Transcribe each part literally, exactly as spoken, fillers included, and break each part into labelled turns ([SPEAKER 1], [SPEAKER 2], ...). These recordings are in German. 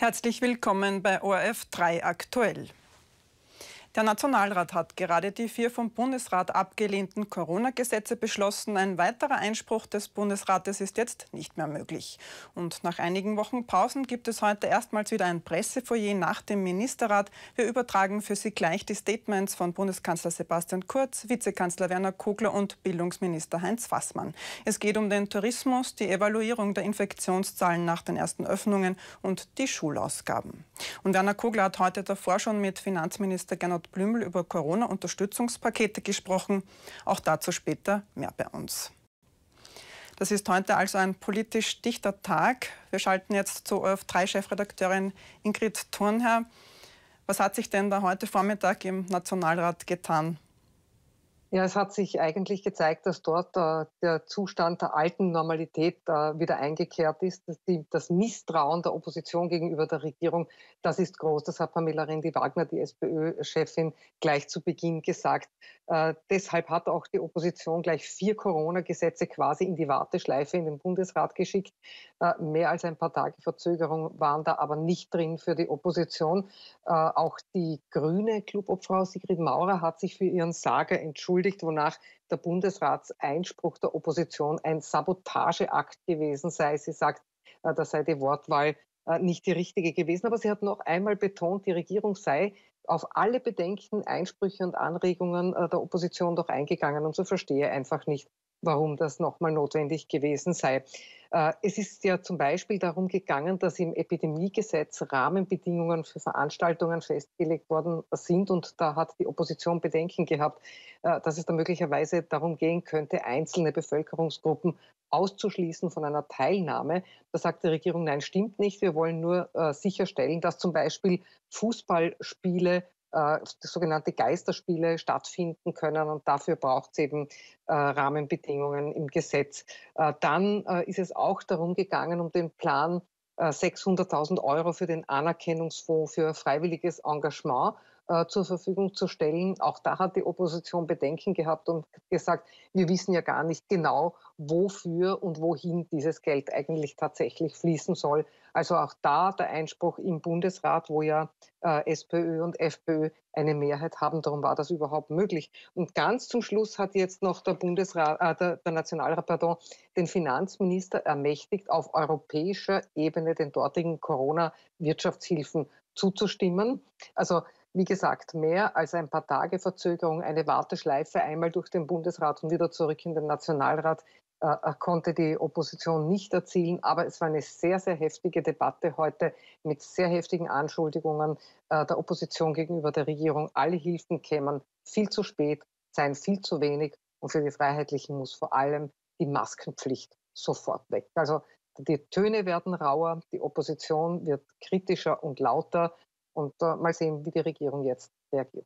[SPEAKER 1] Herzlich willkommen bei O R F drei aktuell. Der Nationalrat hat gerade die vier vom Bundesrat abgelehnten Corona-Gesetze beschlossen. Ein weiterer Einspruch des Bundesrates ist jetzt nicht mehr möglich. Und nach einigen Wochen Pausen gibt es heute erstmals wieder ein Pressefoyer nach dem Ministerrat. Wir übertragen für Sie gleich die Statements von Bundeskanzler Sebastian Kurz, Vizekanzler Werner Kogler und Bildungsminister Heinz Fassmann. Es geht um den Tourismus, die Evaluierung der Infektionszahlen nach den ersten Öffnungen und die Schulausgaben. Und Werner Kogler hat heute davor schon mit Finanzminister Gernot Blümel über Corona-Unterstützungspakete gesprochen. Auch dazu später mehr bei uns. Das ist heute also ein politisch dichter Tag. Wir schalten jetzt zu O R F drei Chefredakteurin Ingrid Thurnherr. Was hat sich denn da heute Vormittag im Nationalrat getan?
[SPEAKER 2] Ja, es hat sich eigentlich gezeigt, dass dort äh, der Zustand der alten Normalität äh, wieder eingekehrt ist. Dass die, das Misstrauen der Opposition gegenüber der Regierung, das ist groß. Das hat Pamela Rendi-Wagner, die SPÖ-Chefin, gleich zu Beginn gesagt. Äh, deshalb hat auch die Opposition gleich vier Corona-Gesetze quasi in die Warteschleife in den Bundesrat geschickt. Äh, mehr als ein paar Tage Verzögerung waren da aber nicht drin für die Opposition. Äh, auch die grüne Clubobfrau Sigrid Maurer hat sich für ihren Sager entschuldigt, wonach der Bundesratseinspruch der Opposition ein Sabotageakt gewesen sei. Sie sagt, das sei die Wortwahl nicht die richtige gewesen. Aber sie hat noch einmal betont, die Regierung sei auf alle Bedenken, Einsprüche und Anregungen der Opposition doch eingegangen. Und so verstehe einfach nicht, warum das nochmal notwendig gewesen sei. Es ist ja zum Beispiel darum gegangen, dass im Epidemiegesetz Rahmenbedingungen für Veranstaltungen festgelegt worden sind. Und da hat die Opposition Bedenken gehabt, dass es da möglicherweise darum gehen könnte, einzelne Bevölkerungsgruppen auszuschließen von einer Teilnahme. Da sagt die Regierung, nein, stimmt nicht. Wir wollen nur äh, sicherstellen, dass zum Beispiel Fußballspiele, äh, sogenannte Geisterspiele stattfinden können. Und dafür braucht es eben äh, Rahmenbedingungen im Gesetz. Äh, dann äh, ist es auch darum gegangen, um den Plan äh, sechshunderttausend Euro für den Anerkennungsfonds für freiwilliges Engagement äh, zur Verfügung zu stellen. Auch da hat die Opposition Bedenken gehabt und gesagt, wir wissen ja gar nicht genau, wofür und wohin dieses Geld eigentlich tatsächlich fließen soll. Also auch da der Einspruch im Bundesrat, wo ja äh, SPÖ und FPÖ eine Mehrheit haben, darum war das überhaupt möglich. Und ganz zum Schluss hat jetzt noch der Bundesrat, äh, der, der Nationalrat, pardon, den Finanzminister ermächtigt, auf europäischer Ebene den dortigen Corona-Wirtschaftshilfen zuzustimmen. Also wie gesagt, mehr als ein paar Tage Verzögerung, eine Warteschleife einmal durch den Bundesrat und wieder zurück in den Nationalrat äh, konnte die Opposition nicht erzielen. Aber es war eine sehr, sehr heftige Debatte heute mit sehr heftigen Anschuldigungen äh, der Opposition gegenüber der Regierung. Alle Hilfen kämen viel zu spät, seien viel zu wenig. Und für die Freiheitlichen muss vor allem die Maskenpflicht sofort weg. Also die Töne werden rauer, die Opposition wird kritischer und lauter. Und äh, mal sehen, wie die Regierung jetzt reagiert.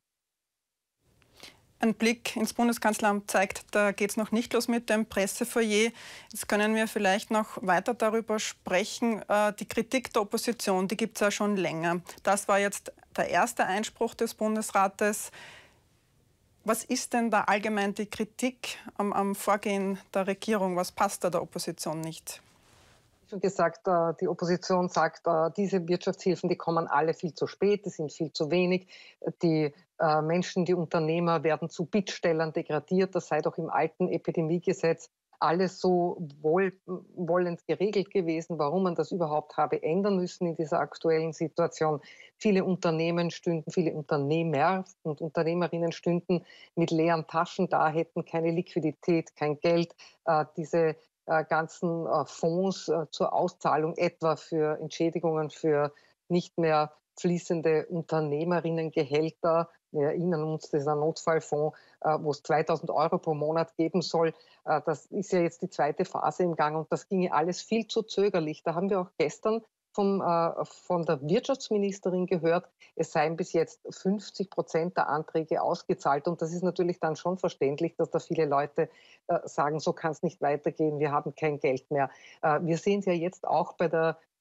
[SPEAKER 1] Ein Blick ins Bundeskanzleramt zeigt, da geht es noch nicht los mit dem Pressefoyer. Jetzt können wir vielleicht noch weiter darüber sprechen. Äh, die Kritik der Opposition, die gibt es ja schon länger. Das war jetzt der erste Einspruch des Bundesrates. Was ist denn da allgemein die Kritik am, am Vorgehen der Regierung? Was passt da der Opposition nicht?
[SPEAKER 2] Wie gesagt, die Opposition sagt, diese Wirtschaftshilfen, die kommen alle viel zu spät, die sind viel zu wenig. Die Menschen, die Unternehmer werden zu Bittstellern degradiert. Das sei doch im alten Epidemiegesetz alles so wohlwollend geregelt gewesen, warum man das überhaupt habe ändern müssen in dieser aktuellen Situation. Viele Unternehmen stünden, viele Unternehmer und Unternehmerinnen stünden mit leeren Taschen da, hätten keine Liquidität, kein Geld. Diese ganzen Fonds zur Auszahlung etwa für Entschädigungen für nicht mehr fließende Unternehmerinnengehälter. Wir erinnern uns, das ist ein Notfallfonds, wo es zweitausend Euro pro Monat geben soll. Das ist ja jetzt die zweite Phase im Gang und das ginge alles viel zu zögerlich. Da haben wir auch gestern vom, äh, von der Wirtschaftsministerin gehört, es seien bis jetzt fünfzig Prozent der Anträge ausgezahlt. Und das ist natürlich dann schon verständlich, dass da viele Leute äh, sagen, so kann es nicht weitergehen, wir haben kein Geld mehr. Äh, wir sehen es ja jetzt auch bei der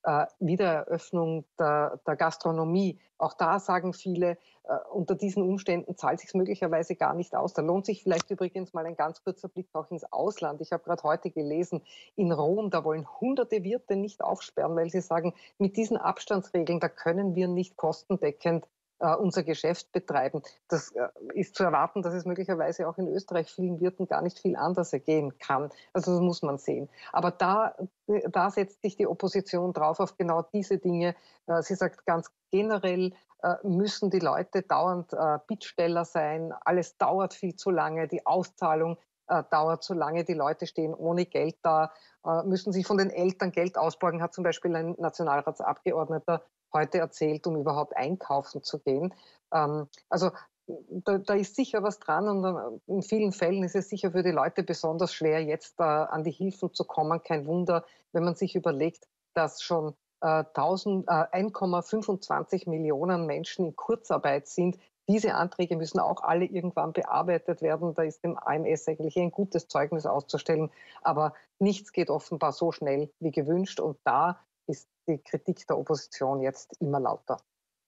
[SPEAKER 2] äh, Wiedereröffnung der, der Gastronomie. Auch da sagen viele, äh, unter diesen Umständen zahlt sich möglicherweise gar nicht aus. Da lohnt sich vielleicht übrigens mal ein ganz kurzer Blick auch ins Ausland. Ich habe gerade heute gelesen, in Rom, da wollen hunderte Wirte nicht aufsperren, weil sie sagen, mit diesen Abstandsregeln, da können wir nicht kostendeckend äh, unser Geschäft betreiben. Das äh, ist zu erwarten, dass es möglicherweise auch in Österreich vielen Wirten gar nicht viel anders gehen kann. Also das muss man sehen. Aber da, da setzt sich die Opposition drauf auf genau diese Dinge. Äh, sie sagt ganz generell, äh, müssen die Leute dauernd äh, Bittsteller sein. Alles dauert viel zu lange. Die Auszahlung äh, dauert zu lange. Die Leute stehen ohne Geld da, äh, müssen sich von den Eltern Geld ausborgen, hat zum Beispiel ein Nationalratsabgeordneter heute erzählt, um überhaupt einkaufen zu gehen. Ähm, also da, da ist sicher was dran und in vielen Fällen ist es sicher für die Leute besonders schwer, jetzt äh, an die Hilfen zu kommen. Kein Wunder, wenn man sich überlegt, dass schon äh, eins Komma fünfundzwanzig Millionen Menschen in Kurzarbeit sind. Diese Anträge müssen auch alle irgendwann bearbeitet werden. Da ist dem A M S eigentlich ein gutes Zeugnis auszustellen. Aber nichts geht offenbar so schnell wie gewünscht. Und da ist die Kritik der Opposition jetzt immer lauter.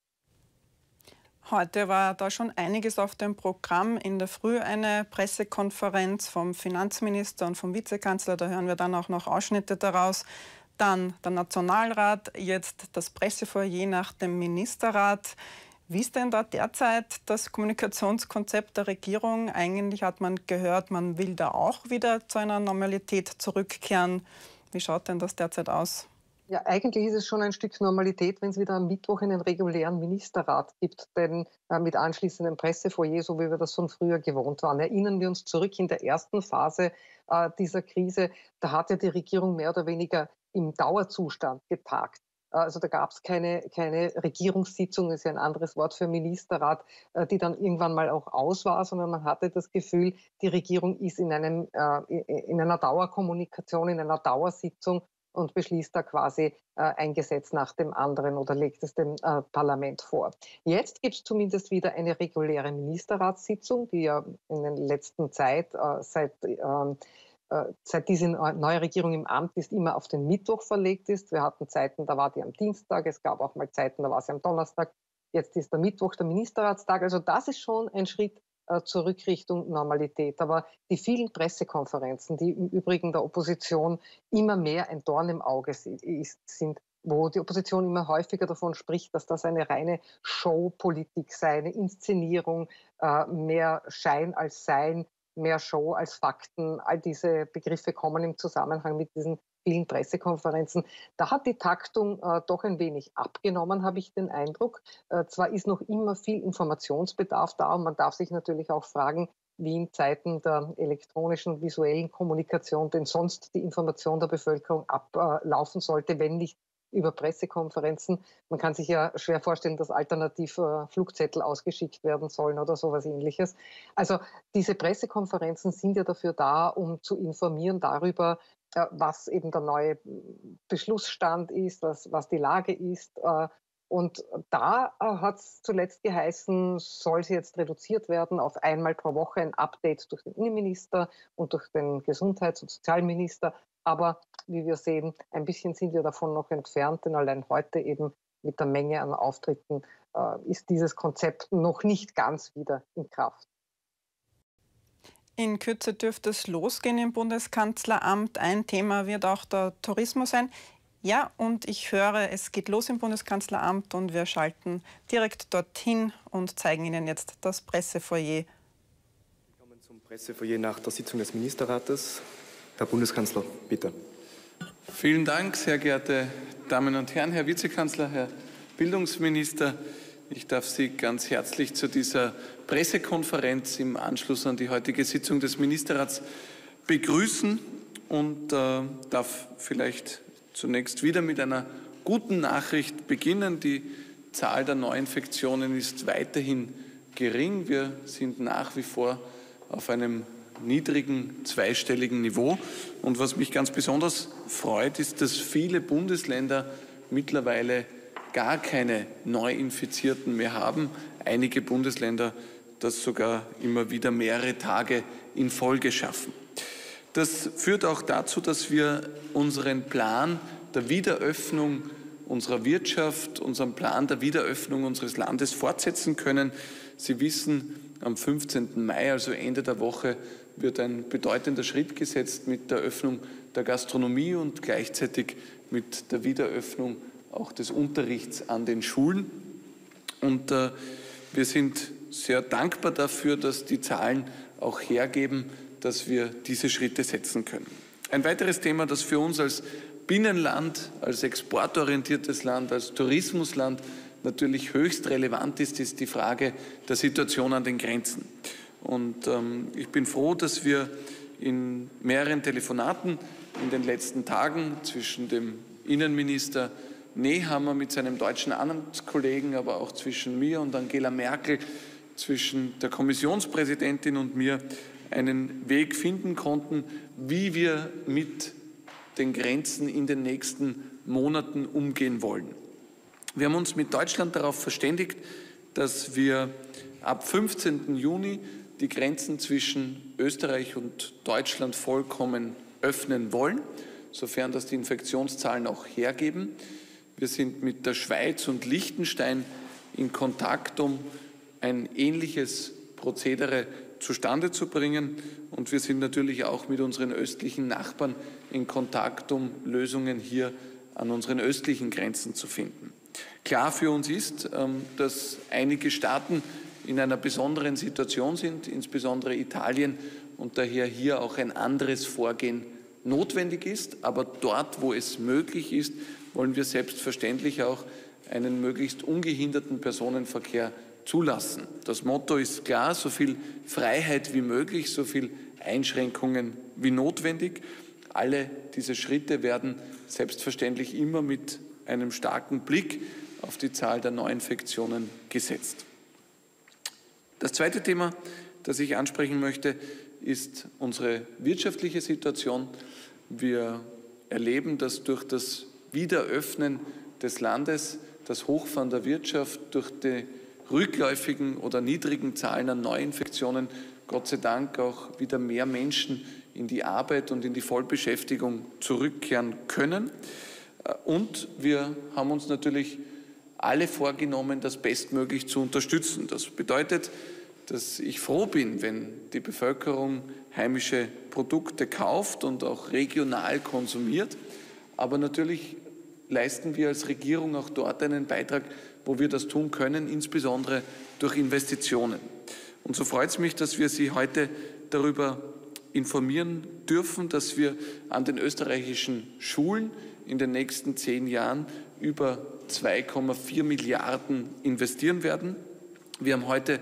[SPEAKER 1] Heute war da schon einiges auf dem Programm. In der Früh eine Pressekonferenz vom Finanzminister und vom Vizekanzler. Da hören wir dann auch noch Ausschnitte daraus. Dann der Nationalrat, jetzt das Pressefoyer nach dem Ministerrat. Wie ist denn da derzeit das Kommunikationskonzept der Regierung? Eigentlich hat man gehört, man will da auch wieder zu einer Normalität zurückkehren. Wie schaut denn das derzeit aus?
[SPEAKER 2] Ja, eigentlich ist es schon ein Stück Normalität, wenn es wieder am Mittwoch einen regulären Ministerrat gibt, denn äh, mit anschließendem Pressefoyer, so wie wir das von früher gewohnt waren. Erinnern wir uns zurück in der ersten Phase äh, dieser Krise, da hat ja die Regierung mehr oder weniger im Dauerzustand getagt. Also da gab es keine, keine Regierungssitzung, das ist ja ein anderes Wort für Ministerrat, äh, die dann irgendwann mal auch aus war, sondern man hatte das Gefühl, die Regierung ist in, einem, äh, in einer Dauerkommunikation, in einer Dauersitzung und beschließt da quasi äh, ein Gesetz nach dem anderen oder legt es dem äh, Parlament vor. Jetzt gibt es zumindest wieder eine reguläre Ministerratssitzung, die ja in der letzten Zeit, äh, seit, äh, äh, seit diese neue Regierung im Amt ist, immer auf den Mittwoch verlegt ist. Wir hatten Zeiten, da war die am Dienstag, es gab auch mal Zeiten, da war sie am Donnerstag. Jetzt ist der Mittwoch der Ministerratstag. Also das ist schon ein Schritt zurück Richtung Normalität. Aber die vielen Pressekonferenzen, die im Übrigen der Opposition immer mehr ein Dorn im Auge sind, wo die Opposition immer häufiger davon spricht, dass das eine reine Showpolitik sei, eine Inszenierung, mehr Schein als Sein, mehr Show als Fakten. All diese Begriffe kommen im Zusammenhang mit diesen vielen Pressekonferenzen. Da hat die Taktung äh, doch ein wenig abgenommen, habe ich den Eindruck. Äh, zwar ist noch immer viel Informationsbedarf da und man darf sich natürlich auch fragen, wie in Zeiten der elektronischen, visuellen Kommunikation denn sonst die Information der Bevölkerung ablaufen sollte, wenn nicht über Pressekonferenzen. Man kann sich ja schwer vorstellen, dass alternativ äh, Flugzettel ausgeschickt werden sollen oder sowas Ähnliches. Also diese Pressekonferenzen sind ja dafür da, um zu informieren darüber, äh, was eben der neue Beschlussstand ist, was, was die Lage ist. Äh, und da äh, hat es zuletzt geheißen, soll sie jetzt reduziert werden auf einmal pro Woche ein Update durch den Innenminister und durch den Gesundheits- und Sozialminister. Aber wie wir sehen, ein bisschen sind wir davon noch entfernt, denn allein heute eben mit der Menge an Auftritten äh, ist dieses Konzept noch nicht ganz wieder in Kraft.
[SPEAKER 1] In Kürze dürfte es losgehen im Bundeskanzleramt. Ein Thema wird auch der Tourismus sein. Ja, und ich höre, es geht los im Bundeskanzleramt und wir schalten direkt dorthin und zeigen Ihnen jetzt das Pressefoyer.
[SPEAKER 3] Willkommen zum Pressefoyer nach der Sitzung des Ministerrates. Herr Bundeskanzler, bitte.
[SPEAKER 4] Vielen Dank, sehr geehrte Damen und Herren, Herr Vizekanzler, Herr Bildungsminister. Ich darf Sie ganz herzlich zu dieser Pressekonferenz im Anschluss an die heutige Sitzung des Ministerrats begrüßen und äh, darf vielleicht zunächst wieder mit einer guten Nachricht beginnen. Die Zahl der Neuinfektionen ist weiterhin gering. Wir sind nach wie vor auf einem niedrigen zweistelligen Niveau. Und was mich ganz besonders freut, ist, dass viele Bundesländer mittlerweile gar keine Neuinfizierten mehr haben. Einige Bundesländer das sogar immer wieder mehrere Tage in Folge schaffen. Das führt auch dazu, dass wir unseren Plan der Wiederöffnung unserer Wirtschaft, unserem Plan der Wiederöffnung unseres Landes fortsetzen können. Sie wissen, am fünfzehnten Mai, also Ende der Woche, wird ein bedeutender Schritt gesetzt mit der Öffnung der Gastronomie und gleichzeitig mit der Wiederöffnung auch des Unterrichts an den Schulen. Und äh, wir sind sehr dankbar dafür, dass die Zahlen auch hergeben, dass wir diese Schritte setzen können. Ein weiteres Thema, das für uns als Binnenland, als exportorientiertes Land, als Tourismusland natürlich höchst relevant ist, ist die Frage der Situation an den Grenzen. Und ähm, ich bin froh, dass wir in mehreren Telefonaten in den letzten Tagen zwischen dem Innenminister Nehammer mit seinem deutschen Amtskollegen, aber auch zwischen mir und Angela Merkel, zwischen der Kommissionspräsidentin und mir einen Weg finden konnten, wie wir mit den Grenzen in den nächsten Monaten umgehen wollen. Wir haben uns mit Deutschland darauf verständigt, dass wir ab fünfzehnten Juni die Grenzen zwischen Österreich und Deutschland vollkommen öffnen wollen, sofern das die Infektionszahlen auch hergeben. Wir sind mit der Schweiz und Liechtenstein in Kontakt, um ein ähnliches Prozedere zustande zu bringen. Und wir sind natürlich auch mit unseren östlichen Nachbarn in Kontakt, um Lösungen hier an unseren östlichen Grenzen zu finden. Klar für uns ist, dass einige Staaten in einer besonderen Situation sind, insbesondere Italien, und daher hier auch ein anderes Vorgehen notwendig ist. Aber dort, wo es möglich ist, wollen wir selbstverständlich auch einen möglichst ungehinderten Personenverkehr zulassen. Das Motto ist klar: so viel Freiheit wie möglich, so viel Einschränkungen wie notwendig. Alle diese Schritte werden selbstverständlich immer mit einem starken Blick auf die Zahl der Neuinfektionen gesetzt. Das zweite Thema, das ich ansprechen möchte, ist unsere wirtschaftliche Situation. Wir erleben, dass durch das Wiederöffnen des Landes, das Hochfahren der Wirtschaft, durch die rückläufigen oder niedrigen Zahlen an Neuinfektionen Gott sei Dank auch wieder mehr Menschen in die Arbeit und in die Vollbeschäftigung zurückkehren können. Und wir haben uns natürlich alle vorgenommen, das bestmöglich zu unterstützen. Das bedeutet, dass ich froh bin, wenn die Bevölkerung heimische Produkte kauft und auch regional konsumiert. Aber natürlich leisten wir als Regierung auch dort einen Beitrag, wo wir das tun können, insbesondere durch Investitionen. Und so freut es mich, dass wir Sie heute darüber informieren dürfen, dass wir an den österreichischen Schulen in den nächsten zehn Jahren über zwei Komma vier Milliarden investieren werden. Wir haben heute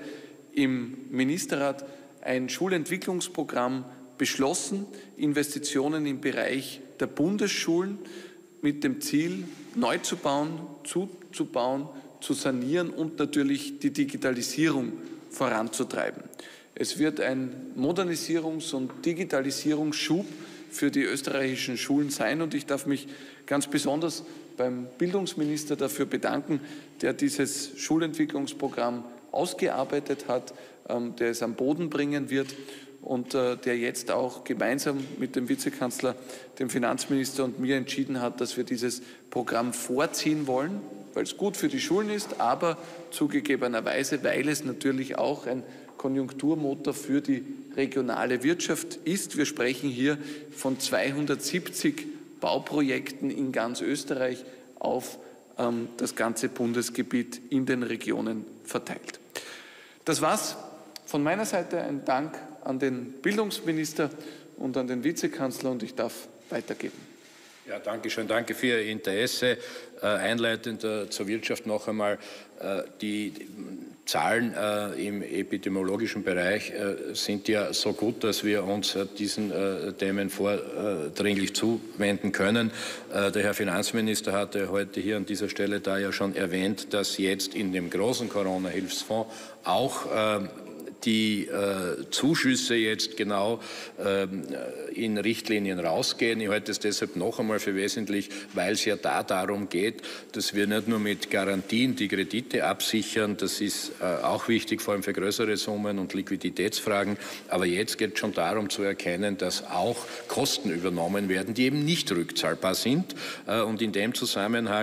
[SPEAKER 4] im Ministerrat ein Schulentwicklungsprogramm beschlossen, Investitionen im Bereich der Bundesschulen mit dem Ziel, neu zu bauen, zuzubauen, zu sanieren und natürlich die Digitalisierung voranzutreiben. Es wird ein Modernisierungs- und Digitalisierungsschub für die österreichischen Schulen sein, und ich darf mich ganz besonders beim Bildungsminister dafür bedanken, der dieses Schulentwicklungsprogramm ausgearbeitet hat, der es am Boden bringen wird und der jetzt auch gemeinsam mit dem Vizekanzler, dem Finanzminister und mir entschieden hat, dass wir dieses Programm vorziehen wollen, weil es gut für die Schulen ist, aber zugegebenerweise, weil es natürlich auch ein Konjunkturmotor für die regionale Wirtschaft ist. Wir sprechen hier von zweihundertsiebzig Bauprojekten in ganz Österreich auf ähm, das ganze Bundesgebiet in den Regionen verteilt. Das war's von meiner Seite. Ein Dank an den Bildungsminister und an den Vizekanzler, und ich darf weitergeben.
[SPEAKER 5] Ja, danke schön. Danke für Ihr Interesse. Äh, einleitend äh, zur Wirtschaft noch einmal. Äh, die, die Zahlen äh, im epidemiologischen Bereich äh, sind ja so gut, dass wir uns äh, diesen äh, Themen vordringlich zuwenden können. Äh, der Herr Finanzminister hatte heute hier an dieser Stelle da ja schon erwähnt, dass jetzt in dem großen Corona-Hilfsfonds auch äh, die äh, Zuschüsse jetzt genau äh, in Richtlinien rausgehen. Ich halte es deshalb noch einmal für wesentlich, weil es ja da darum geht, dass wir nicht nur mit Garantien die Kredite absichern, das ist äh, auch wichtig, vor allem für größere Summen und Liquiditätsfragen, aber jetzt geht es schon darum zu erkennen, dass auch Kosten übernommen werden, die eben nicht rückzahlbar sind, äh, und in dem Zusammenhang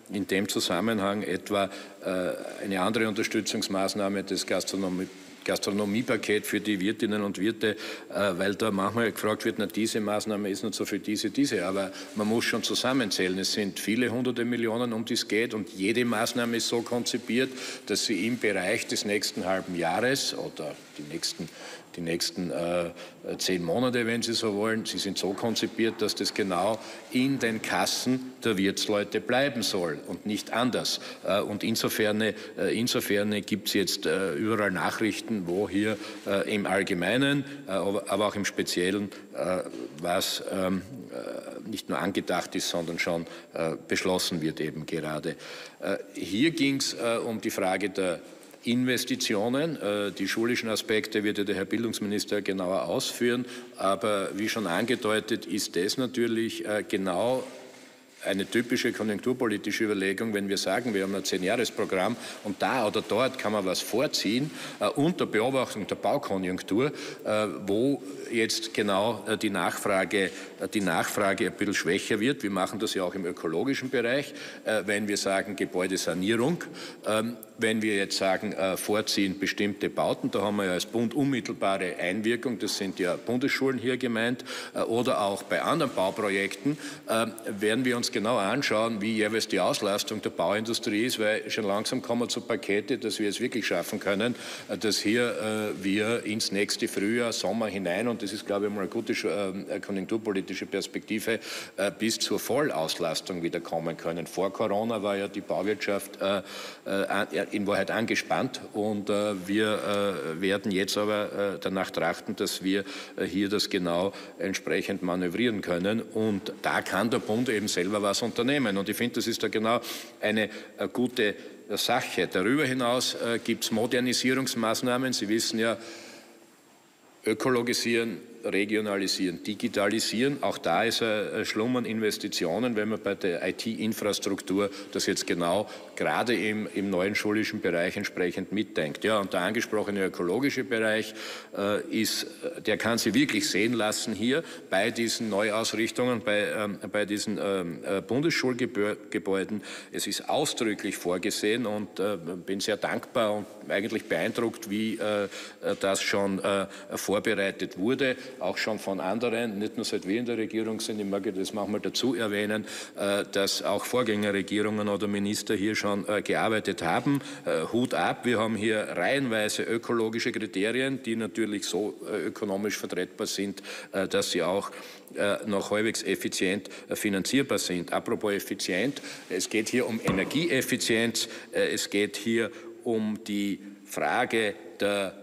[SPEAKER 5] in dem Zusammenhang etwa eine andere Unterstützungsmaßnahme des Gastronomie Gastronomiepaket für die Wirtinnen und Wirte, weil da manchmal gefragt wird, na, diese Maßnahme ist nicht so für diese, diese, aber man muss schon zusammenzählen. Es sind viele hunderte Millionen, um die es geht, und jede Maßnahme ist so konzipiert, dass sie im Bereich des nächsten halben Jahres oder die nächsten die nächsten äh, zehn Monate, wenn Sie so wollen, sie sind so konzipiert, dass das genau in den Kassen der Wirtsleute bleiben soll und nicht anders. Äh, und insofern, äh, insofern gibt es jetzt äh, überall Nachrichten, wo hier äh, im Allgemeinen, äh, aber auch im Speziellen, äh, was ähm, äh, nicht nur angedacht ist, sondern schon äh, beschlossen wird eben gerade. Äh, hier ging es äh, um die Frage der Investitionen. Die schulischen Aspekte wird ja der Herr Bildungsminister genauer ausführen. Aber wie schon angedeutet, ist das natürlich genau eine typische konjunkturpolitische Überlegung, wenn wir sagen, wir haben ein Zehn-Jahres-Programm und da oder dort kann man was vorziehen, äh, unter Beobachtung der Baukonjunktur, äh, wo jetzt genau äh, die Nachfrage, äh, die Nachfrage ein bisschen schwächer wird. Wir machen das ja auch im ökologischen Bereich, äh, wenn wir sagen Gebäudesanierung, ähm, wenn wir jetzt sagen äh, vorziehen bestimmte Bauten, da haben wir ja als Bund unmittelbare Einwirkung, das sind ja Bundesschulen hier gemeint, äh, oder auch bei anderen Bauprojekten, äh, werden wir uns genau anschauen, wie jeweils die Auslastung der Bauindustrie ist, weil schon langsam kommen wir zu Pakete, dass wir es wirklich schaffen können, dass hier äh, wir ins nächste Frühjahr, Sommer hinein, und das ist, glaube ich, mal eine gute äh, konjunkturpolitische Perspektive, äh, bis zur Vollauslastung wieder kommen können. Vor Corona war ja die Bauwirtschaft äh, äh, in Wahrheit angespannt, und äh, wir äh, werden jetzt aber äh, danach trachten, dass wir äh, hier das genau entsprechend manövrieren können, und da kann der Bund eben selber was unternehmen. Und ich finde, das ist da genau eine äh, gute äh, Sache. Darüber hinaus äh, gibt es Modernisierungsmaßnahmen. Sie wissen ja, ökologisieren, regionalisieren, digitalisieren. Auch da ist äh, schlummern Investitionen, wenn man bei der I T-Infrastruktur das jetzt genau gerade im, im neuen schulischen Bereich entsprechend mitdenkt. Ja, und der angesprochene ökologische Bereich äh, ist, der kann sich wirklich sehen lassen hier bei diesen Neuausrichtungen, bei, ähm, bei diesen ähm, äh, Bundesschulgebäuden. Es ist ausdrücklich vorgesehen, und äh, bin sehr dankbar und eigentlich beeindruckt, wie äh, das schon äh, vorbereitet wurde. Auch schon von anderen, nicht nur seit wir in der Regierung sind, ich mag das manchmal dazu erwähnen, dass auch Vorgängerregierungen oder Minister hier schon gearbeitet haben. Hut ab, wir haben hier reihenweise ökologische Kriterien, die natürlich so ökonomisch vertretbar sind, dass sie auch noch halbwegs effizient finanzierbar sind. Apropos effizient, es geht hier um Energieeffizienz, es geht hier um die Frage der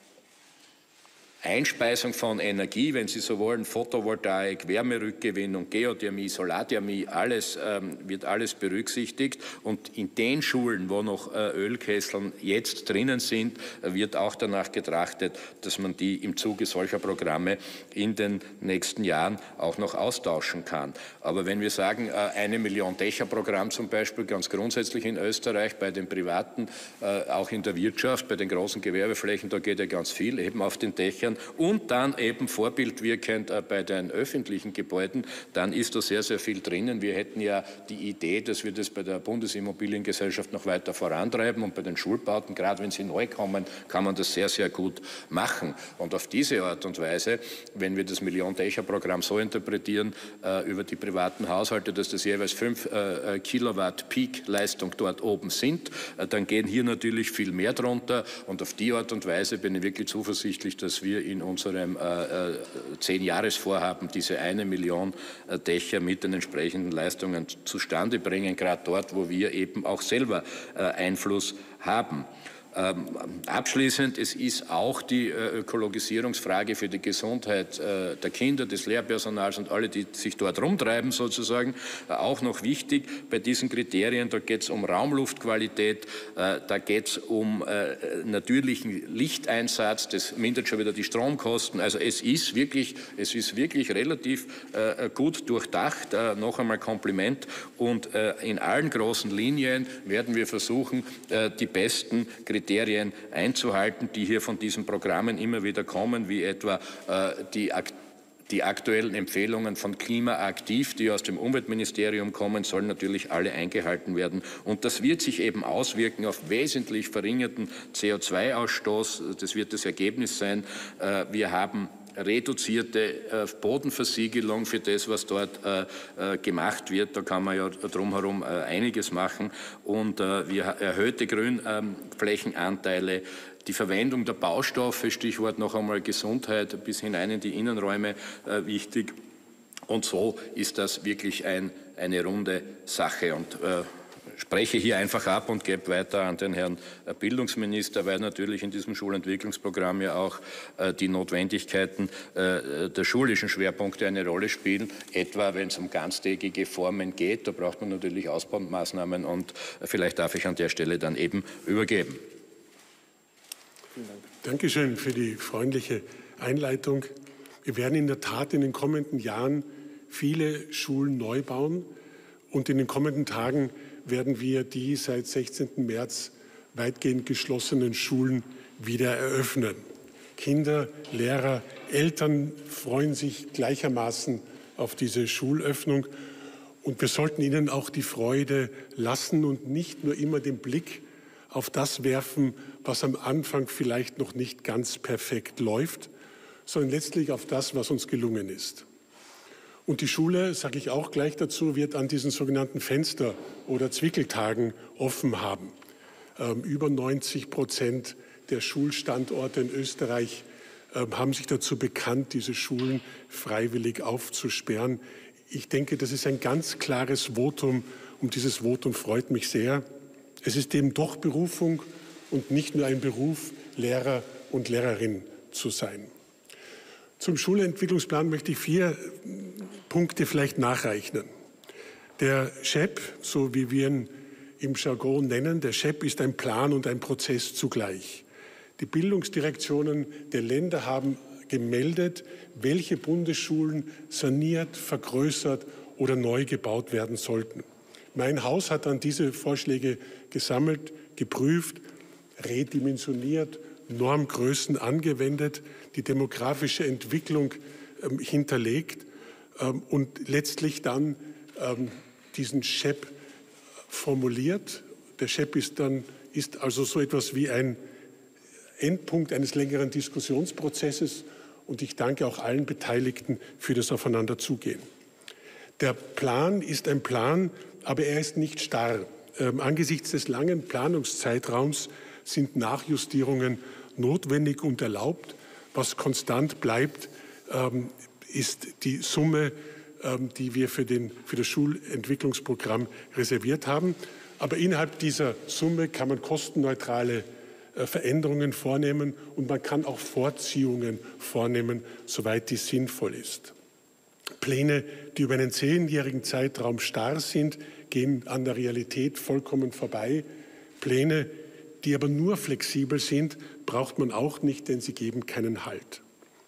[SPEAKER 5] Einspeisung von Energie, wenn Sie so wollen, Photovoltaik, Wärmerückgewinnung, Geothermie, Solarthermie, alles, ähm, wird alles berücksichtigt. Und in den Schulen, wo noch äh, Ölkesseln jetzt drinnen sind, äh, wird auch danach getrachtet, dass man die im Zuge solcher Programme in den nächsten Jahren auch noch austauschen kann. Aber wenn wir sagen, äh, eine Million Dächerprogramm zum Beispiel, ganz grundsätzlich in Österreich, bei den Privaten, äh, auch in der Wirtschaft, bei den großen Gewerbeflächen, da geht ja ganz viel, eben auf den Dächern, und dann eben vorbildwirkend äh, bei den öffentlichen Gebäuden, dann ist da sehr, sehr viel drinnen. Wir hätten ja die Idee, dass wir das bei der Bundesimmobiliengesellschaft noch weiter vorantreiben, und bei den Schulbauten, gerade wenn sie neu kommen, kann man das sehr, sehr gut machen. Und auf diese Art und Weise, wenn wir das Million-Dächer-Programm so interpretieren, äh, über die privaten Haushalte, dass das jeweils fünf äh, Kilowatt Peak-Leistung dort oben sind, äh, dann gehen hier natürlich viel mehr drunter, und auf die Art und Weise bin ich wirklich zuversichtlich, dass wir in unserem äh, Zehn-Jahres-Vorhaben diese eine Million äh, Dächer mit den entsprechenden Leistungen zustande bringen, gerade dort, wo wir eben auch selber äh, Einfluss haben. Ähm, abschließend, es ist auch die äh, Ökologisierungsfrage für die Gesundheit äh, der Kinder, des Lehrpersonals und alle, die sich dort rumtreiben sozusagen, äh, auch noch wichtig bei diesen Kriterien. Da geht es um Raumluftqualität, äh, da geht es um äh, natürlichen Lichteinsatz, das mindert schon wieder die Stromkosten. Also es ist wirklich, es ist wirklich relativ äh, gut durchdacht. Äh, noch einmal Kompliment, und äh, in allen großen Linien werden wir versuchen, äh, die besten Kriterien Kriterien einzuhalten, die hier von diesen Programmen immer wieder kommen, wie etwa äh, die Die aktuellen Empfehlungen von Klimaaktiv, die aus dem Umweltministerium kommen, sollen natürlich alle eingehalten werden. Und das wird sich eben auswirken auf wesentlich verringerten C O zwei Ausstoß. Das wird das Ergebnis sein. Wir haben reduzierte Bodenversiegelung für das, was dort gemacht wird. Da kann man ja drumherum einiges machen. Und wir erhöhte Grünflächenanteile. Die Verwendung der Baustoffe, Stichwort noch einmal Gesundheit bis hinein in die Innenräume, äh, wichtig. Und so ist das wirklich ein, eine runde Sache. Und äh, spreche hier einfach ab und gebe weiter an den Herrn Bildungsminister, weil natürlich in diesem Schulentwicklungsprogramm ja auch äh, die Notwendigkeiten äh, der schulischen Schwerpunkte eine Rolle spielen, etwa wenn es um ganztägige Formen geht. Da braucht man natürlich Ausbaumaßnahmen und äh, vielleicht darf ich an der Stelle dann eben übergeben.
[SPEAKER 6] Dankeschön für die freundliche Einleitung. Wir werden in der Tat in den kommenden Jahren viele Schulen neu bauen und in den kommenden Tagen werden wir die seit sechzehnten März weitgehend geschlossenen Schulen wieder eröffnen. Kinder, Lehrer, Eltern freuen sich gleichermaßen auf diese Schulöffnung und wir sollten ihnen auch die Freude lassen und nicht nur immer den Blick auf das werfen, was am Anfang vielleicht noch nicht ganz perfekt läuft, sondern letztlich auf das, was uns gelungen ist. Und die Schule, sage ich auch gleich dazu, wird an diesen sogenannten Fenster- oder Zwickeltagen offen haben. Ähm, über neunzig Prozent der Schulstandorte in Österreich ähm, haben sich dazu bekannt, diese Schulen freiwillig aufzusperren. Ich denke, das ist ein ganz klares Votum und dieses Votum freut mich sehr. Es ist eben doch Berufung und nicht nur ein Beruf, Lehrer und Lehrerin zu sein. Zum Schulentwicklungsplan möchte ich vier Punkte vielleicht nachreichen. Der S C H E P, so wie wir ihn im Jargon nennen, der S C H E P ist ein Plan und ein Prozess zugleich. Die Bildungsdirektionen der Länder haben gemeldet, welche Bundesschulen saniert, vergrößert oder neu gebaut werden sollten. Mein Haus hat dann diese Vorschläge gesammelt, geprüft, redimensioniert, Normgrößen angewendet, die demografische Entwicklung ähm, hinterlegt ähm, und letztlich dann ähm, diesen S C H E P formuliert. Der S C H E P ist dann ist also so etwas wie ein Endpunkt eines längeren Diskussionsprozesses und ich danke auch allen Beteiligten für das Aufeinanderzugehen. Der Plan ist ein Plan, aber er ist nicht starr. Ähm, angesichts des langen Planungszeitraums sind Nachjustierungen notwendig und erlaubt. Was konstant bleibt, ähm, ist die Summe, ähm, die wir für, den, für das Schulentwicklungsprogramm reserviert haben. Aber innerhalb dieser Summe kann man kostenneutrale äh, Veränderungen vornehmen und man kann auch Vorziehungen vornehmen, soweit dies sinnvoll ist. Pläne, die über einen zehnjährigen Zeitraum starr sind, gehen an der Realität vollkommen vorbei. Pläne, die aber nur flexibel sind, braucht man auch nicht, denn sie geben keinen Halt.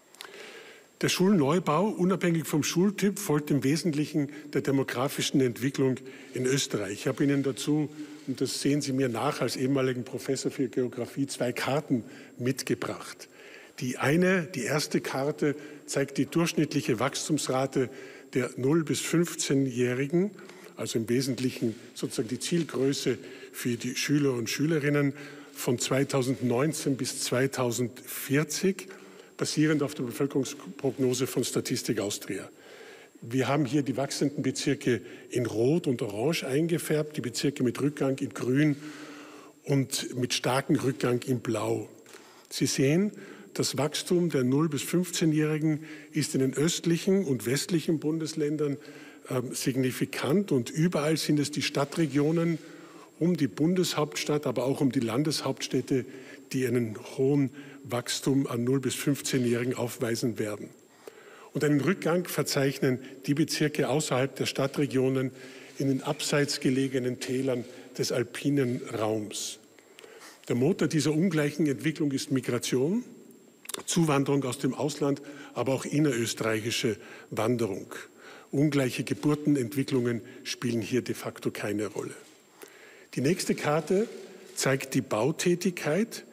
[SPEAKER 6] Der Schulneubau, unabhängig vom Schultyp, folgt im Wesentlichen der demografischen Entwicklung in Österreich. Ich habe Ihnen dazu, und das sehen Sie mir nach als ehemaligen Professor für Geografie, zwei Karten mitgebracht. Die eine, die erste Karte, zeigt die durchschnittliche Wachstumsrate der null bis fünfzehnjährigen, also im Wesentlichen sozusagen die Zielgröße für die Schüler und Schülerinnen von zweitausendneunzehn bis zweitausendvierzig, basierend auf der Bevölkerungsprognose von Statistik Austria. Wir haben hier die wachsenden Bezirke in Rot und Orange eingefärbt, die Bezirke mit Rückgang in Grün und mit starkem Rückgang in Blau. Sie sehen, das Wachstum der null bis fünfzehnjährigen ist in den östlichen und westlichen Bundesländern äh, signifikant und überall sind es die Stadtregionen um die Bundeshauptstadt, aber auch um die Landeshauptstädte, die einen hohen Wachstum an null bis fünfzehnjährigen aufweisen werden. Und einen Rückgang verzeichnen die Bezirke außerhalb der Stadtregionen in den abseits gelegenen Tälern des alpinen Raums. Der Motor dieser ungleichen Entwicklung ist Migration, Zuwanderung aus dem Ausland, aber auch innerösterreichische Wanderung. Ungleiche Geburtenentwicklungen spielen hier de facto keine Rolle. Die nächste Karte zeigt die Bautätigkeit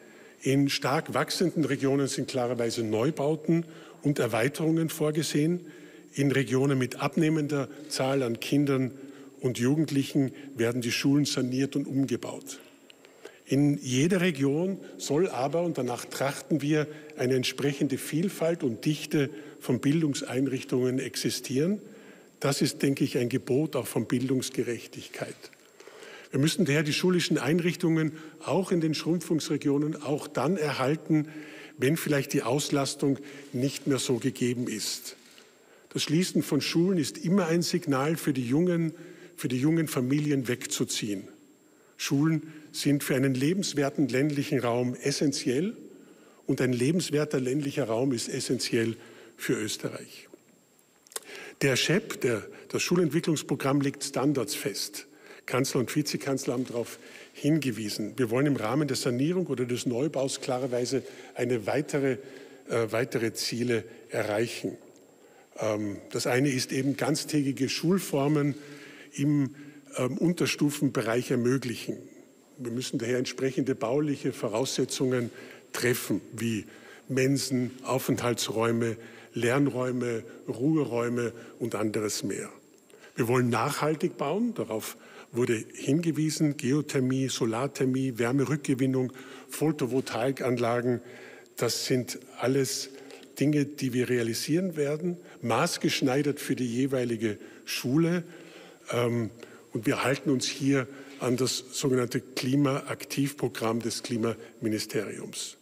[SPEAKER 6] In stark wachsenden Regionen sind klarerweise Neubauten und Erweiterungen vorgesehen. In Regionen mit abnehmender Zahl an Kindern und Jugendlichen werden die Schulen saniert und umgebaut. In jeder Region soll aber, und danach trachten wir, eine entsprechende Vielfalt und Dichte von Bildungseinrichtungen existieren. Das ist, denke ich, ein Gebot auch von Bildungsgerechtigkeit. Wir müssen daher die schulischen Einrichtungen auch in den Schrumpfungsregionen auch dann erhalten, wenn vielleicht die Auslastung nicht mehr so gegeben ist. Das Schließen von Schulen ist immer ein Signal für die jungen, für die jungen Familien wegzuziehen. Schulen sind für einen lebenswerten ländlichen Raum essentiell und ein lebenswerter ländlicher Raum ist essentiell für Österreich. Der S C H E P, der, das Schulentwicklungsprogramm, legt Standards fest. Kanzler und Vizekanzler haben darauf hingewiesen. Wir wollen im Rahmen der Sanierung oder des Neubaus klarerweise eine weitere, äh, weitere Ziele erreichen. Ähm, das eine ist eben ganztägige Schulformen im ähm, Unterstufenbereich ermöglichen. Wir müssen daher entsprechende bauliche Voraussetzungen treffen, wie Mensen, Aufenthaltsräume, Lernräume, Ruheräume und anderes mehr. Wir wollen nachhaltig bauen, darauf wurde hingewiesen, Geothermie, Solarthermie, Wärmerückgewinnung, Photovoltaikanlagen, das sind alles Dinge, die wir realisieren werden, maßgeschneidert für die jeweilige Schule. Und wir halten uns hier an das sogenannte Klimaaktivprogramm des Klimaministeriums.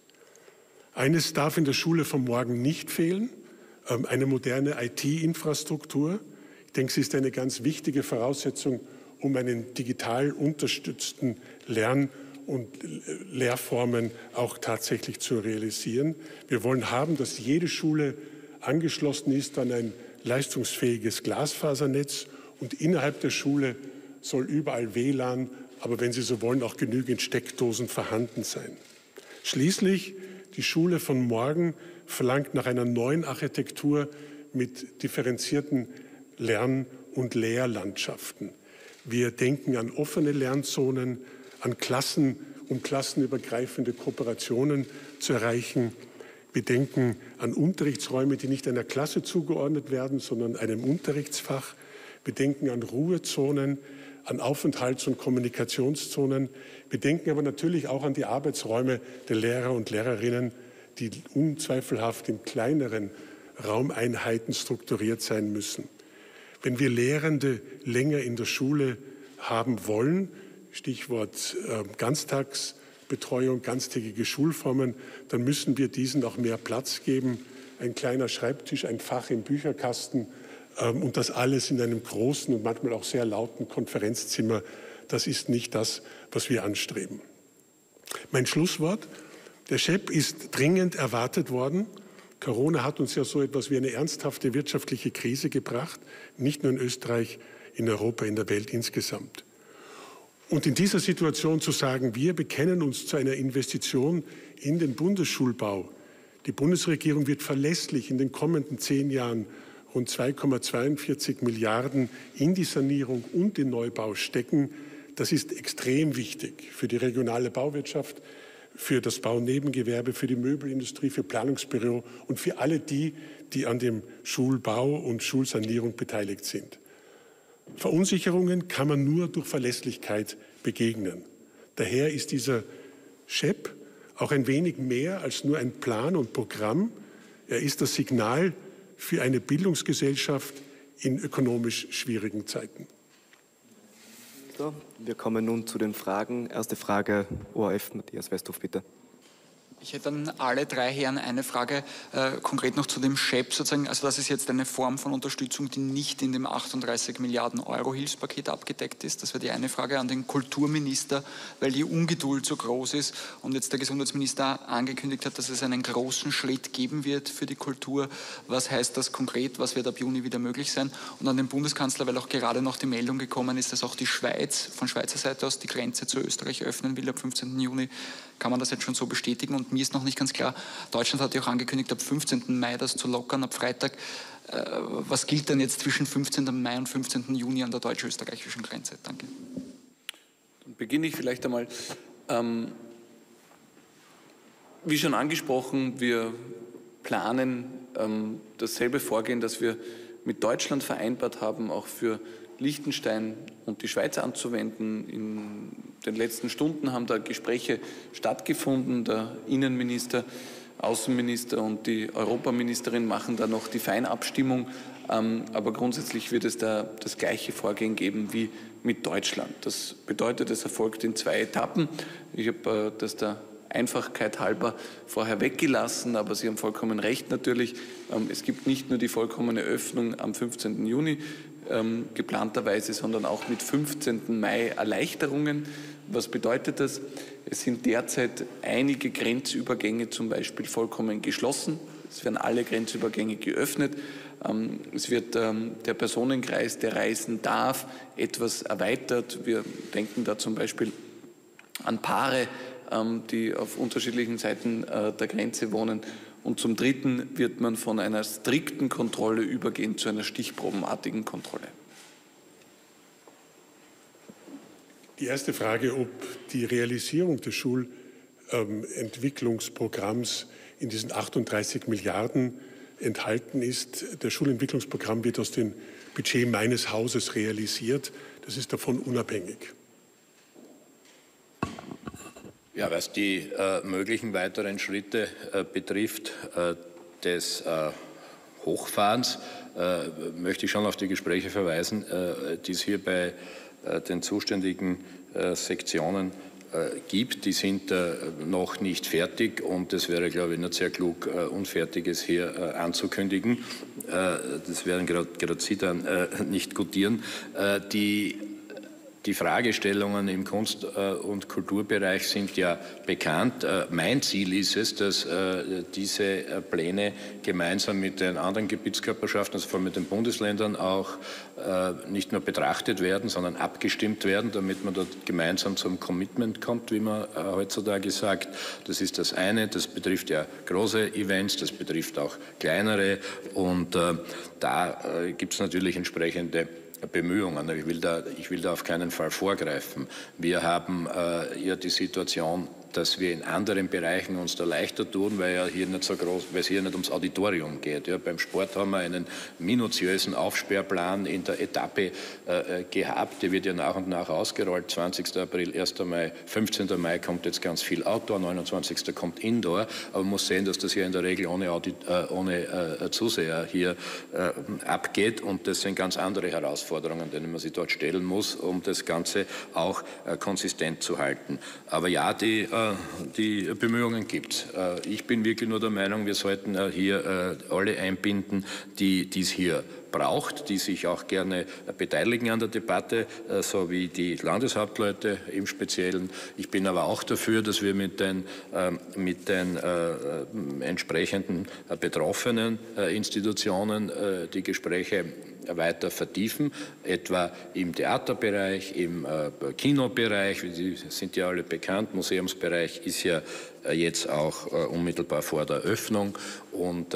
[SPEAKER 6] Eines darf in der Schule von morgen nicht fehlen, eine moderne I T-Infrastruktur. Ich denke, sie ist eine ganz wichtige Voraussetzung, um einen digital unterstützten Lern- und Lehrformen auch tatsächlich zu realisieren. Wir wollen haben, dass jede Schule angeschlossen ist an ein leistungsfähiges Glasfasernetz und innerhalb der Schule soll überall W L A N, aber wenn Sie so wollen, auch genügend Steckdosen vorhanden sein. Schließlich, die Schule von morgen verlangt nach einer neuen Architektur mit differenzierten Lern- und Lehrlandschaften. Wir denken an offene Lernzonen, an Klassen, um klassenübergreifende Kooperationen zu erreichen. Wir denken an Unterrichtsräume, die nicht einer Klasse zugeordnet werden, sondern einem Unterrichtsfach. Wir denken an Ruhezonen, an Aufenthalts- und Kommunikationszonen. Wir denken aber natürlich auch an die Arbeitsräume der Lehrer und Lehrerinnen, die unzweifelhaft in kleineren Raumeinheiten strukturiert sein müssen. Wenn wir Lehrende länger in der Schule haben wollen, Stichwort äh, Ganztagsbetreuung, ganztägige Schulformen, dann müssen wir diesen auch mehr Platz geben. Ein kleiner Schreibtisch, ein Fach im Bücherkasten ähm, und das alles in einem großen und manchmal auch sehr lauten Konferenzzimmer, das ist nicht das, was wir anstreben. Mein Schlusswort: Der S C H E P ist dringend erwartet worden. Corona hat uns ja so etwas wie eine ernsthafte wirtschaftliche Krise gebracht, nicht nur in Österreich, in Europa, in der Welt insgesamt. Und in dieser Situation zu sagen, wir bekennen uns zu einer Investition in den Bundesschulbau. Die Bundesregierung wird verlässlich in den kommenden zehn Jahren rund zwei Komma zweiundvierzig Milliarden in die Sanierung und den Neubau stecken. Das ist extrem wichtig für die regionale Bauwirtschaft, für das Baunebengewerbe, für die Möbelindustrie, für Planungsbüro und für alle die, die an dem Schulbau und Schulsanierung beteiligt sind. Verunsicherungen kann man nur durch Verlässlichkeit begegnen. Daher ist dieser S C H E P auch ein wenig mehr als nur ein Plan und Programm. Er ist das Signal für eine Bildungsgesellschaft in ökonomisch schwierigen Zeiten.
[SPEAKER 3] Wir kommen nun zu den Fragen. Erste Frage, O R F, Matthias Westhoff, bitte.
[SPEAKER 7] Ich hätte an alle drei Herren eine Frage, äh, konkret noch zu dem S C H E P sozusagen. Also das ist jetzt eine Form von Unterstützung, die nicht in dem achtunddreißig Milliarden Euro Hilfspaket abgedeckt ist. Das wäre die eine Frage an den Kulturminister, weil die Ungeduld so groß ist und jetzt der Gesundheitsminister angekündigt hat, dass es einen großen Schritt geben wird für die Kultur. Was heißt das konkret? Was wird ab Juni wieder möglich sein? Und an den Bundeskanzler, weil auch gerade noch die Meldung gekommen ist, dass auch die Schweiz von Schweizer Seite aus die Grenze zu Österreich öffnen will ab fünfzehnten Juni. Kann man das jetzt schon so bestätigen? Und mir ist noch nicht ganz klar, Deutschland hat ja auch angekündigt, ab fünfzehnten Mai das zu lockern, ab Freitag. Äh, was gilt denn jetzt zwischen fünfzehnten Mai und fünfzehnten Juni an der deutsch-österreichischen Grenze? Danke.
[SPEAKER 4] Dann beginne ich vielleicht einmal. Ähm, wie schon angesprochen, wir planen ähm, dasselbe Vorgehen, das wir mit Deutschland vereinbart haben, auch für Liechtenstein und die Schweiz anzuwenden. In den letzten Stunden haben da Gespräche stattgefunden. Der Innenminister, Außenminister und die Europaministerin machen da noch die Feinabstimmung. Ähm, aber grundsätzlich wird es da das gleiche Vorgehen geben wie mit Deutschland. Das bedeutet, es erfolgt in zwei Etappen. Ich habe äh, das da Einfachkeit halber vorher weggelassen, aber Sie haben vollkommen recht natürlich. Ähm, es gibt nicht nur die vollkommene Öffnung am fünfzehnten Juni ähm, geplanterweise, sondern auch mit fünfzehnten Mai Erleichterungen. Was bedeutet das? Es sind derzeit einige Grenzübergänge zum Beispiel vollkommen geschlossen. Es werden alle Grenzübergänge geöffnet. Ähm, es wird ähm, der Personenkreis, der reisen darf, etwas erweitert. Wir denken da zum Beispiel an Paare, die auf unterschiedlichen Seiten der Grenze wohnen. Und zum Dritten wird man von einer strikten Kontrolle übergehen zu einer stichprobenartigen Kontrolle.
[SPEAKER 6] Die erste Frage, ob die Realisierung des Schulentwicklungsprogramms in diesen achtunddreißig Milliarden enthalten ist. Das Schulentwicklungsprogramm wird aus dem Budget meines Hauses realisiert. Das ist davon unabhängig.
[SPEAKER 5] Ja, was die äh, möglichen weiteren Schritte äh, betrifft, äh, des äh, Hochfahrens, äh, möchte ich schon auf die Gespräche verweisen, äh, die es hier bei äh, den zuständigen äh, Sektionen äh, gibt. Die sind äh, noch nicht fertig und es wäre, glaube ich, nicht sehr klug, äh, Unfertiges hier äh, anzukündigen. Äh, das werden gerade Sie dann äh, nicht gutieren. Äh, die Die Fragestellungen im Kunst- und Kulturbereich sind ja bekannt. Mein Ziel ist es, dass diese Pläne gemeinsam mit den anderen Gebietskörperschaften, also vor allem mit den Bundesländern, auch nicht nur betrachtet werden, sondern abgestimmt werden, damit man dort gemeinsam zum Commitment kommt, wie man heutzutage sagt. Das ist das eine. Das betrifft ja große Events, das betrifft auch kleinere. Und da gibt es natürlich entsprechende Bemühungen. Ich will da, ich will da auf keinen Fall vorgreifen. Wir haben äh, ja die Situation, dass wir in anderen Bereichen uns da leichter tun, weil ja hier nicht so groß, weil es hier nicht ums Auditorium geht. Ja, beim Sport haben wir einen minutiösen Aufsperrplan in der Etappe äh, gehabt. Der wird ja nach und nach ausgerollt. zwanzigsten April, ersten Mai, fünfzehnten Mai kommt jetzt ganz viel Outdoor, neunundzwanzigsten kommt Indoor. Aber man muss sehen, dass das hier in der Regel ohne, Audit, äh, ohne äh, Zuseher hier äh, abgeht. Und das sind ganz andere Herausforderungen, denen man sich dort stellen muss, um das Ganze auch äh, konsistent zu halten. Aber ja, die äh, Die Bemühungen gibt es. Ich bin wirklich nur der Meinung, wir sollten hier alle einbinden, die es hier braucht, die sich auch gerne beteiligen an der Debatte, so wie die Landeshauptleute im Speziellen. Ich bin aber auch dafür, dass wir mit den, mit den entsprechenden betroffenen Institutionen die Gespräche weiter vertiefen, etwa im Theaterbereich, im Kinobereich, die sind ja alle bekannt, Museumsbereich ist ja jetzt auch unmittelbar vor der Öffnung und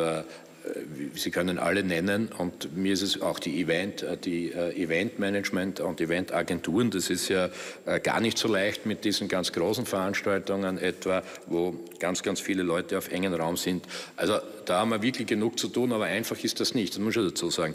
[SPEAKER 5] Sie können alle nennen und mir ist es auch die Event, die Eventmanagement und Eventagenturen, das ist ja gar nicht so leicht mit diesen ganz großen Veranstaltungen etwa, wo ganz, ganz viele Leute auf engen Raum sind. Also da haben wir wirklich genug zu tun, aber einfach ist das nicht, das muss ich dazu sagen.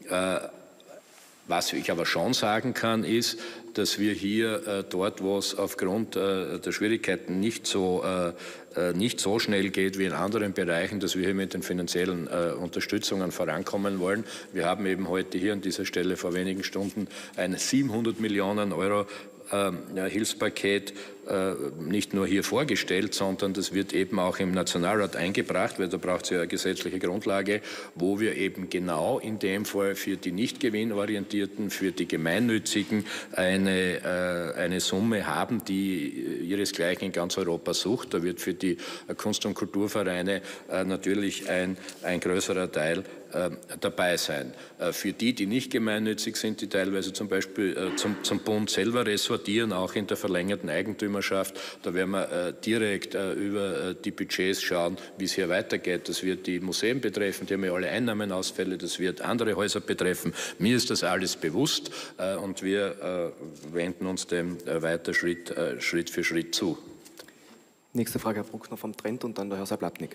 [SPEAKER 5] Was ich aber schon sagen kann, ist, dass wir hier äh, dort, wo es aufgrund äh, der Schwierigkeiten nicht so, äh, nicht so schnell geht wie in anderen Bereichen, dass wir hier mit den finanziellen äh, Unterstützungen vorankommen wollen. Wir haben eben heute hier an dieser Stelle vor wenigen Stunden ein siebenhundert Millionen Euro äh, Hilfspaket äh, nicht nur hier vorgestellt, sondern das wird eben auch im Nationalrat eingebracht, weil da braucht es ja eine gesetzliche Grundlage, wo wir eben genau in dem Fall für die nicht gewinnorientierten, für die Gemeinnützigen eine, äh, eine Summe haben, die ihresgleichen in ganz Europa sucht. Da wird für die Kunst- und Kulturvereine äh, natürlich ein, ein größerer Teil äh, dabei sein. Äh, für die, die nicht gemeinnützig sind, die teilweise zum Beispiel äh, zum, zum Bund selber ressortieren, auch in der verlängerten Eigentümerschaft, da werden wir äh, direkt äh, über äh, die Budgets schauen, wie es hier weitergeht. Das wird die Museen betreffen, die haben ja alle Einnahmenausfälle, das wird andere Häuser betreffen. Mir ist das alles bewusst äh, und wir äh, wenden uns dem äh, weiter Schritt, äh, Schritt für Schritt zu.
[SPEAKER 3] Nächste Frage, Herr Bruckner vom Trend und dann der Herr Sablatnik.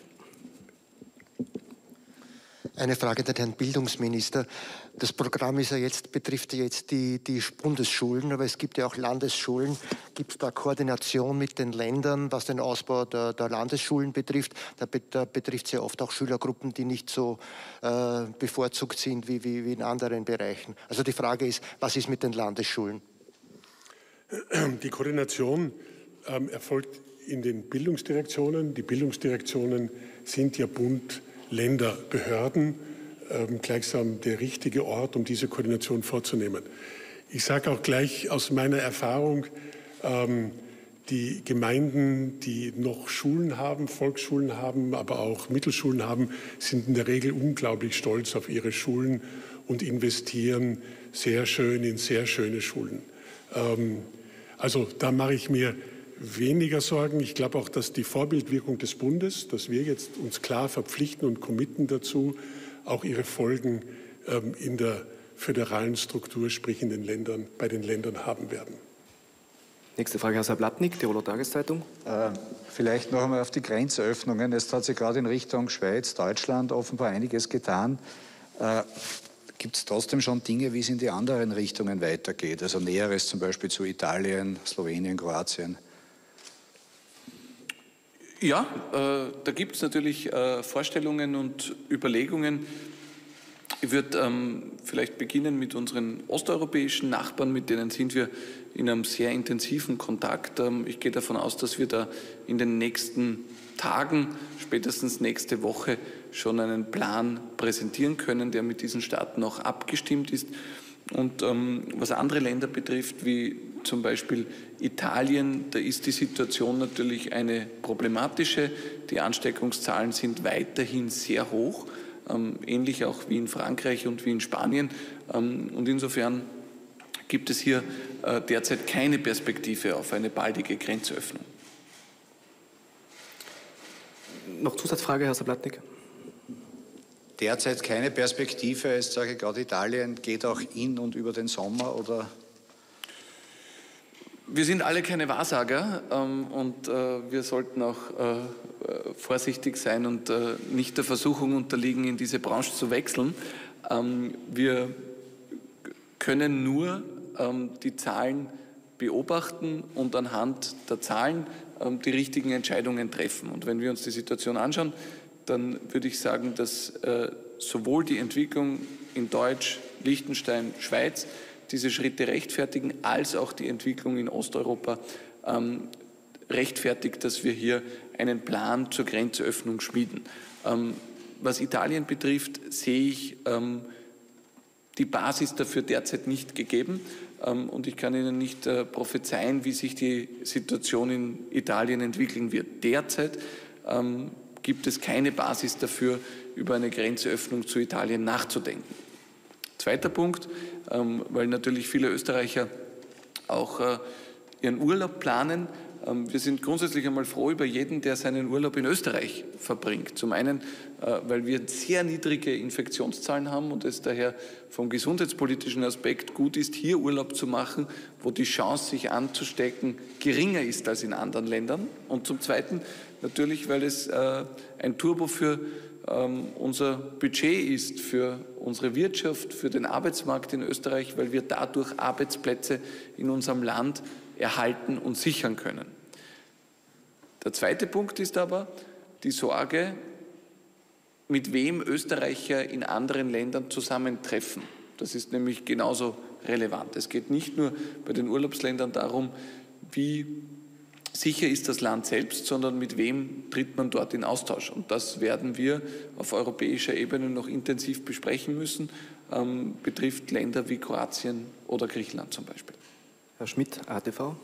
[SPEAKER 8] Eine Frage an den Herrn Bildungsminister. Das Programm ist ja jetzt, betrifft ja jetzt die, die Bundesschulen, aber es gibt ja auch Landesschulen. Gibt es da Koordination mit den Ländern, was den Ausbau der, der Landesschulen betrifft? Da, da betrifft es ja oft auch Schülergruppen, die nicht so äh, bevorzugt sind wie, wie, wie in anderen Bereichen. Also die Frage ist, was ist mit den Landesschulen?
[SPEAKER 6] Die Koordination ähm, erfolgt in den Bildungsdirektionen. Die Bildungsdirektionen sind ja Bund, Länder, Behörden, ähm, gleichsam der richtige Ort, um diese Koordination vorzunehmen. Ich sage auch gleich aus meiner Erfahrung, ähm, die Gemeinden, die noch Schulen haben, Volksschulen haben, aber auch Mittelschulen haben, sind in der Regel unglaublich stolz auf ihre Schulen und investieren sehr schön in sehr schöne Schulen. Ähm, also da mache ich mir weniger Sorgen. Ich glaube auch, dass die Vorbildwirkung des Bundes, dass wir jetzt uns klar verpflichten und committen dazu, auch ihre Folgen ähm, in der föderalen Struktur, sprich in den Ländern, bei den Ländern haben werden.
[SPEAKER 3] Nächste Frage, Herr Sablatnik, Tiroler Tageszeitung.
[SPEAKER 9] Äh, vielleicht noch einmal auf die Grenzöffnungen. Es hat sich gerade in Richtung Schweiz, Deutschland offenbar einiges getan. Äh, Gibt es trotzdem schon Dinge, wie es in die anderen Richtungen weitergeht? Also Näheres zum Beispiel zu Italien, Slowenien, Kroatien?
[SPEAKER 4] Ja, äh, da gibt es natürlich äh, Vorstellungen und Überlegungen. Ich würde ähm, vielleicht beginnen mit unseren osteuropäischen Nachbarn, mit denen sind wir in einem sehr intensiven Kontakt. Ähm, ich gehe davon aus, dass wir da in den nächsten Tagen, spätestens nächste Woche, schon einen Plan präsentieren können, der mit diesen Staaten auch abgestimmt ist. Und ähm, was andere Länder betrifft, wie zum Beispiel Italien, da ist die Situation natürlich eine problematische. Die Ansteckungszahlen sind weiterhin sehr hoch, ähm, ähnlich auch wie in Frankreich und wie in Spanien. Ähm, und insofern gibt es hier äh, derzeit keine Perspektive auf eine baldige Grenzöffnung.
[SPEAKER 3] Noch Zusatzfrage, Herr Sablatnik?
[SPEAKER 9] Derzeit keine Perspektive. Jetzt sage ich gerade, Italien geht auch in und über den Sommer, oder?
[SPEAKER 4] Wir sind alle keine Wahrsager ähm, und äh, wir sollten auch äh, vorsichtig sein und äh, nicht der Versuchung unterliegen, in diese Branche zu wechseln. Ähm, wir können nur ähm, die Zahlen beobachten und anhand der Zahlen ähm, die richtigen Entscheidungen treffen. Und wenn wir uns die Situation anschauen, dann würde ich sagen, dass äh, sowohl die Entwicklung in Deutsch, Liechtenstein, Schweiz diese Schritte rechtfertigen, als auch die Entwicklung in Osteuropa ähm, rechtfertigt, dass wir hier einen Plan zur Grenzöffnung schmieden. Ähm, was Italien betrifft, sehe ich ähm, die Basis dafür derzeit nicht gegeben. Ähm, und ich kann Ihnen nicht äh, prophezeien, wie sich die Situation in Italien entwickeln wird. Derzeit ähm, gibt es keine Basis dafür, über eine Grenzöffnung zu Italien nachzudenken. Zweiter Punkt, ähm, weil natürlich viele Österreicher auch äh, ihren Urlaub planen. Ähm, wir sind grundsätzlich einmal froh über jeden, der seinen Urlaub in Österreich verbringt. Zum einen, äh, weil wir sehr niedrige Infektionszahlen haben und es daher vom gesundheitspolitischen Aspekt gut ist, hier Urlaub zu machen, wo die Chance, sich anzustecken, geringer ist als in anderen Ländern. Und zum Zweiten natürlich, weil es äh, ein Turbo für ähm, unser Budget ist, für unsere Wirtschaft, für den Arbeitsmarkt in Österreich, weil wir dadurch Arbeitsplätze in unserem Land erhalten und sichern können. Der zweite Punkt ist aber die Sorge, mit wem Österreicher in anderen Ländern zusammentreffen. Das ist nämlich genauso relevant. Es geht nicht nur bei den Urlaubsländern darum, wie sicher ist das Land selbst, sondern mit wem tritt man dort in Austausch. Und das werden wir auf europäischer Ebene noch intensiv besprechen müssen, ähm, betrifft Länder wie Kroatien oder Griechenland zum Beispiel.
[SPEAKER 3] Herr Schmidt, A T V.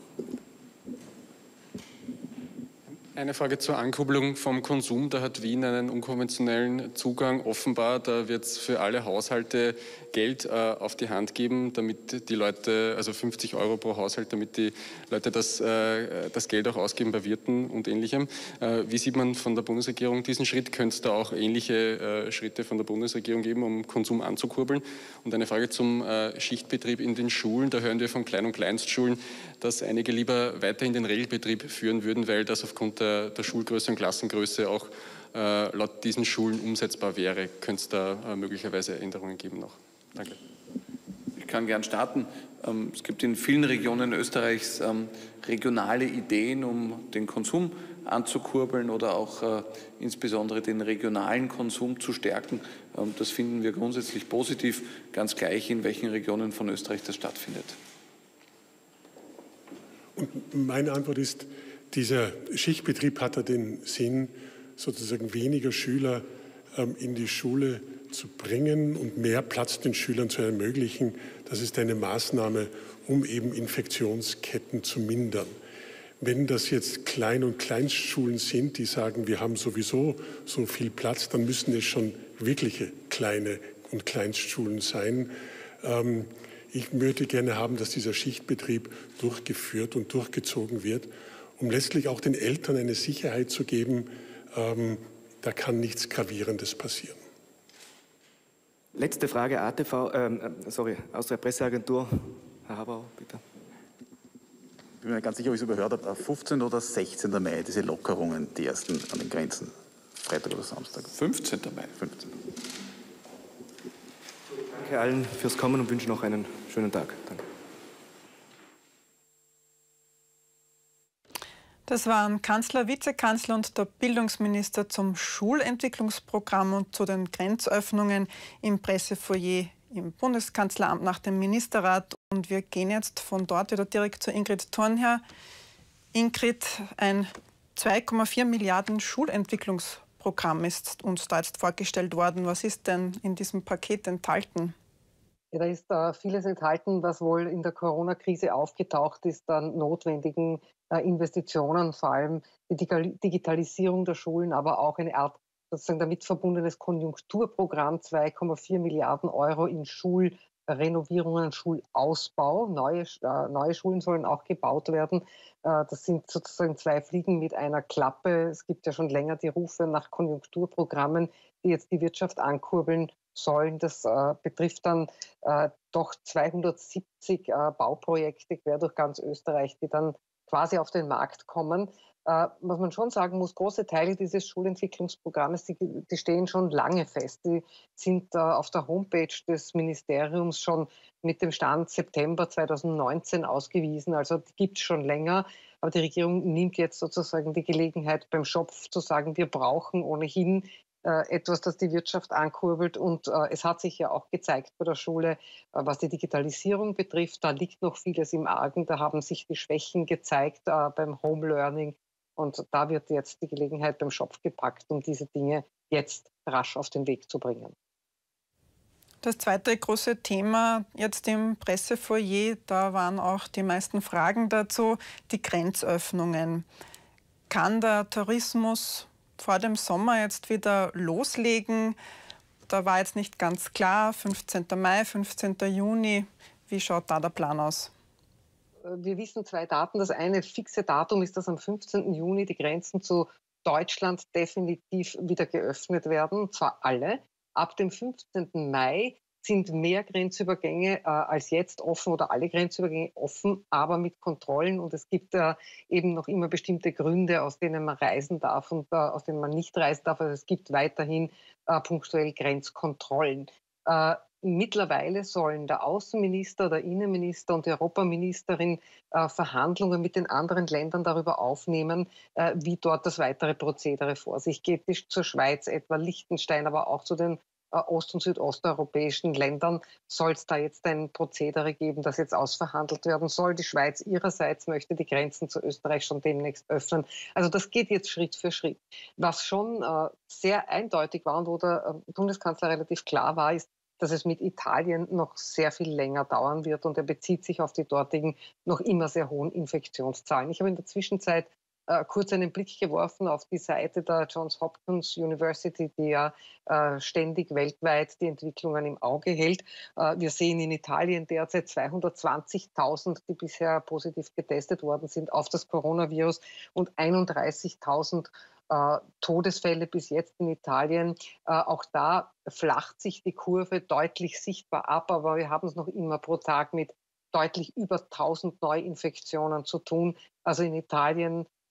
[SPEAKER 10] Eine Frage zur Ankurbelung vom Konsum. Da hat Wien einen unkonventionellen Zugang. Offenbar, da wird es für alle Haushalte Geld äh, auf die Hand geben, damit die Leute, also fünfzig Euro pro Haushalt, damit die Leute das, äh, das Geld auch ausgeben bei Wirten und Ähnlichem. Äh, wie sieht man von der Bundesregierung diesen Schritt? Könnte es da auch ähnliche äh, Schritte von der Bundesregierung geben, um Konsum anzukurbeln? Und eine Frage zum äh, Schichtbetrieb in den Schulen. Da hören wir von Klein- und Kleinstschulen, dass einige lieber weiterhin den Regelbetrieb führen würden, weil das aufgrund der, der Schulgröße und Klassengröße auch äh, laut diesen Schulen umsetzbar wäre. Könnte es da äh, möglicherweise Änderungen geben noch? Danke.
[SPEAKER 4] Ich kann gern starten. Es gibt in vielen Regionen Österreichs regionale Ideen, um den Konsum anzukurbeln oder auch äh, insbesondere den regionalen Konsum zu stärken. Ähm, das finden wir grundsätzlich positiv, ganz gleich in welchen Regionen von Österreich das stattfindet.
[SPEAKER 6] Und meine Antwort ist, dieser Schichtbetrieb hat ja den Sinn, sozusagen weniger Schüler ähm, in die Schule zu bringen und mehr Platz den Schülern zu ermöglichen. Das ist eine Maßnahme, um eben Infektionsketten zu mindern. Wenn das jetzt Klein- und Kleinstschulen sind, die sagen, wir haben sowieso so viel Platz, dann müssen es schon wirkliche kleine und Kleinstschulen sein. Ähm, ich würde gerne haben, dass dieser Schichtbetrieb durchgeführt und durchgezogen wird, um letztlich auch den Eltern eine Sicherheit zu geben, ähm, da kann nichts Gravierendes passieren.
[SPEAKER 3] Letzte Frage, A T V, ähm, sorry, aus der Presseagentur. Herr Habauer, bitte.
[SPEAKER 11] Ich bin mir ganz sicher, ob ich es überhört habe, fünfzehnten oder sechzehnten Mai, diese Lockerungen, die ersten an den Grenzen. Freitag oder Samstag?
[SPEAKER 4] fünfzehnten Mai.
[SPEAKER 11] fünfzehnten
[SPEAKER 3] Danke allen fürs Kommen und wünsche noch einen schönen Tag. Danke.
[SPEAKER 1] Das waren Kanzler, Vizekanzler und der Bildungsminister zum Schulentwicklungsprogramm und zu den Grenzöffnungen im Pressefoyer im Bundeskanzleramt nach dem Ministerrat. Und wir gehen jetzt von dort wieder direkt zu Ingrid Thornherr. Ingrid, ein zwei Komma vier Milliarden Schulentwicklungsprogramm ist uns da jetzt vorgestellt worden. Was ist denn in diesem Paket enthalten?
[SPEAKER 2] Ja, da ist äh, vieles enthalten, was wohl in der Corona-Krise aufgetaucht ist an notwendigen äh, Investitionen, vor allem die Digal- Digitalisierung der Schulen, aber auch eine Art sozusagen damit verbundenes Konjunkturprogramm, zwei Komma vier Milliarden Euro in Schulrenovierungen, Schulausbau. Neue, äh, neue Schulen sollen auch gebaut werden. Äh, das sind sozusagen zwei Fliegen mit einer Klappe. Es gibt ja schon länger die Rufe nach Konjunkturprogrammen, die jetzt die Wirtschaft ankurbeln sollen. Das äh, betrifft dann äh, doch zweihundertsiebzig äh, Bauprojekte quer durch ganz Österreich, die dann quasi auf den Markt kommen. Äh, was man schon sagen muss, große Teile dieses Schulentwicklungsprogrammes, die, die stehen schon lange fest. Die sind äh, auf der Homepage des Ministeriums schon mit dem Stand September zweitausendneunzehn ausgewiesen. Also die gibt es schon länger. Aber die Regierung nimmt jetzt sozusagen die Gelegenheit, beim Schopf zu sagen, wir brauchen ohnehin äh, etwas, das die Wirtschaft ankurbelt. Und äh, es hat sich ja auch gezeigt bei der Schule, äh, was die Digitalisierung betrifft. Da liegt noch vieles im Argen. Da haben sich die Schwächen gezeigt äh, beim Home Learning. Und da wird jetzt die Gelegenheit beim Schopf gepackt, um diese Dinge jetzt rasch auf den Weg zu bringen.
[SPEAKER 1] Das zweite große Thema jetzt im Pressefoyer, da waren auch die meisten Fragen dazu, die Grenzöffnungen. Kann der Tourismus vor dem Sommer jetzt wieder loslegen? Da war jetzt nicht ganz klar, fünfzehnten Mai, fünfzehnten Juni. Wie schaut da der Plan aus?
[SPEAKER 2] Wir wissen zwei Daten. Das eine fixe Datum ist, dass am fünfzehnten Juni die Grenzen zu Deutschland definitiv wieder geöffnet werden, und zwar alle. Ab dem fünfzehnten Mai sind mehr Grenzübergänge äh, als jetzt offen oder alle Grenzübergänge offen, aber mit Kontrollen. Und es gibt äh, eben noch immer bestimmte Gründe, aus denen man reisen darf und äh, aus denen man nicht reisen darf. Also es gibt weiterhin äh, punktuell Grenzkontrollen. Äh, Mittlerweile sollen der Außenminister, der Innenminister und die Europaministerin äh, Verhandlungen mit den anderen Ländern darüber aufnehmen, äh, wie dort das weitere Prozedere vor sich geht. Zur Schweiz etwa, Liechtenstein, aber auch zu den äh, ost- und südosteuropäischen Ländern soll es da jetzt ein Prozedere geben, das jetzt ausverhandelt werden soll. Die Schweiz ihrerseits möchte die Grenzen zu Österreich schon demnächst öffnen. Also das geht jetzt Schritt für Schritt. Was schon äh, sehr eindeutig war und wo der äh, Bundeskanzler relativ klar war, ist, dass es mit Italien noch sehr viel länger dauern wird, und er bezieht sich auf die dortigen noch immer sehr hohen Infektionszahlen. Ich habe in der Zwischenzeit äh, kurz einen Blick geworfen auf die Seite der Johns Hopkins University, die ja äh, ständig weltweit die Entwicklungen im Auge hält. Äh, wir sehen in Italien derzeit zweihundertzwanzigtausend, die bisher positiv getestet worden sind auf das Coronavirus, und einunddreißigtausend Äh, Todesfälle bis jetzt in Italien. Äh, auch da flacht sich die Kurve deutlich sichtbar ab, aber wir haben es noch immer pro Tag mit deutlich über tausend Neuinfektionen zu tun. Also in Italien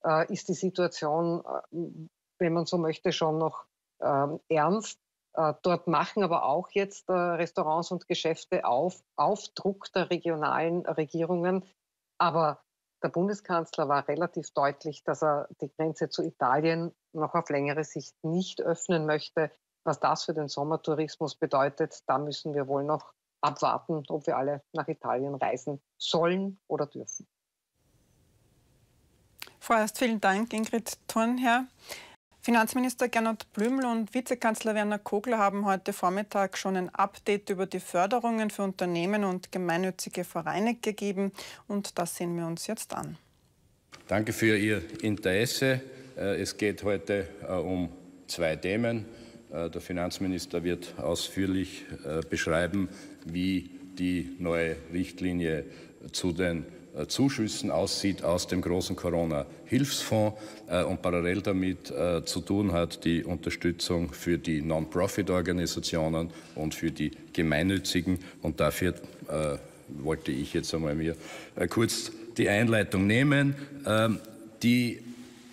[SPEAKER 2] äh, ist die Situation, äh, wenn man so möchte, schon noch äh, ernst. Äh, dort machen aber auch jetzt äh, Restaurants und Geschäfte auf, auf Druck der regionalen Regierungen. Aber der Bundeskanzler war relativ deutlich, dass er die Grenze zu Italien noch auf längere Sicht nicht öffnen möchte. Was das für den Sommertourismus bedeutet, da müssen wir wohl noch abwarten, ob wir alle nach Italien reisen sollen oder dürfen.
[SPEAKER 1] Vorerst vielen Dank, Ingrid Thurnherr. Finanzminister Gernot Blümel und Vizekanzler Werner Kogler haben heute Vormittag schon ein Update über die Förderungen für Unternehmen und gemeinnützige Vereine gegeben. Und das sehen wir uns jetzt an.
[SPEAKER 5] Danke für Ihr Interesse. Es geht heute um zwei Themen. Der Finanzminister wird ausführlich beschreiben, wie die neue Richtlinie zu den Zuschüssen aussieht aus dem großen Corona-Hilfsfonds äh, und parallel damit äh, zu tun hat die Unterstützung für die Non-Profit-Organisationen und für die gemeinnützigen. Und dafür äh, wollte ich jetzt einmal mir äh, kurz die Einleitung nehmen. Ähm, die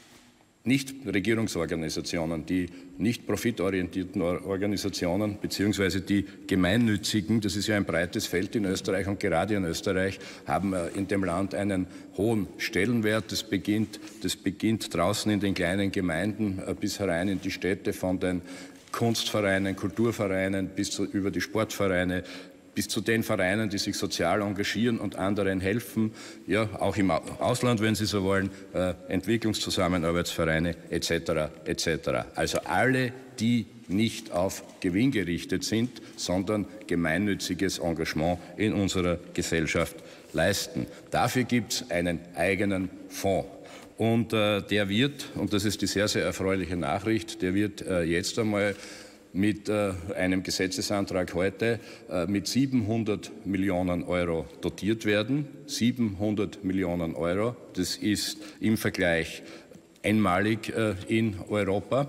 [SPEAKER 5] Nichtregierungsorganisationen, die nicht profitorientierten Organisationen beziehungsweise die gemeinnützigen, das ist ja ein breites Feld in Österreich und gerade in Österreich haben in dem Land einen hohen Stellenwert. Das beginnt, das beginnt draußen in den kleinen Gemeinden bis herein in die Städte, von den Kunstvereinen, Kulturvereinen bis zu, über die Sportvereine, bis zu den Vereinen, die sich sozial engagieren und anderen helfen, ja, auch im Ausland, wenn Sie so wollen, äh, Entwicklungszusammenarbeitsvereine et cetera et cetera. Also alle, die nicht auf Gewinn gerichtet sind, sondern gemeinnütziges Engagement in unserer Gesellschaft leisten. Dafür gibt es einen eigenen Fonds. Und äh, der wird, und das ist die sehr, sehr erfreuliche Nachricht, der wird äh, jetzt einmal mit äh, einem Gesetzesantrag heute äh, mit siebenhundert Millionen Euro dotiert werden. siebenhundert Millionen Euro, das ist im Vergleich einmalig äh, in Europa.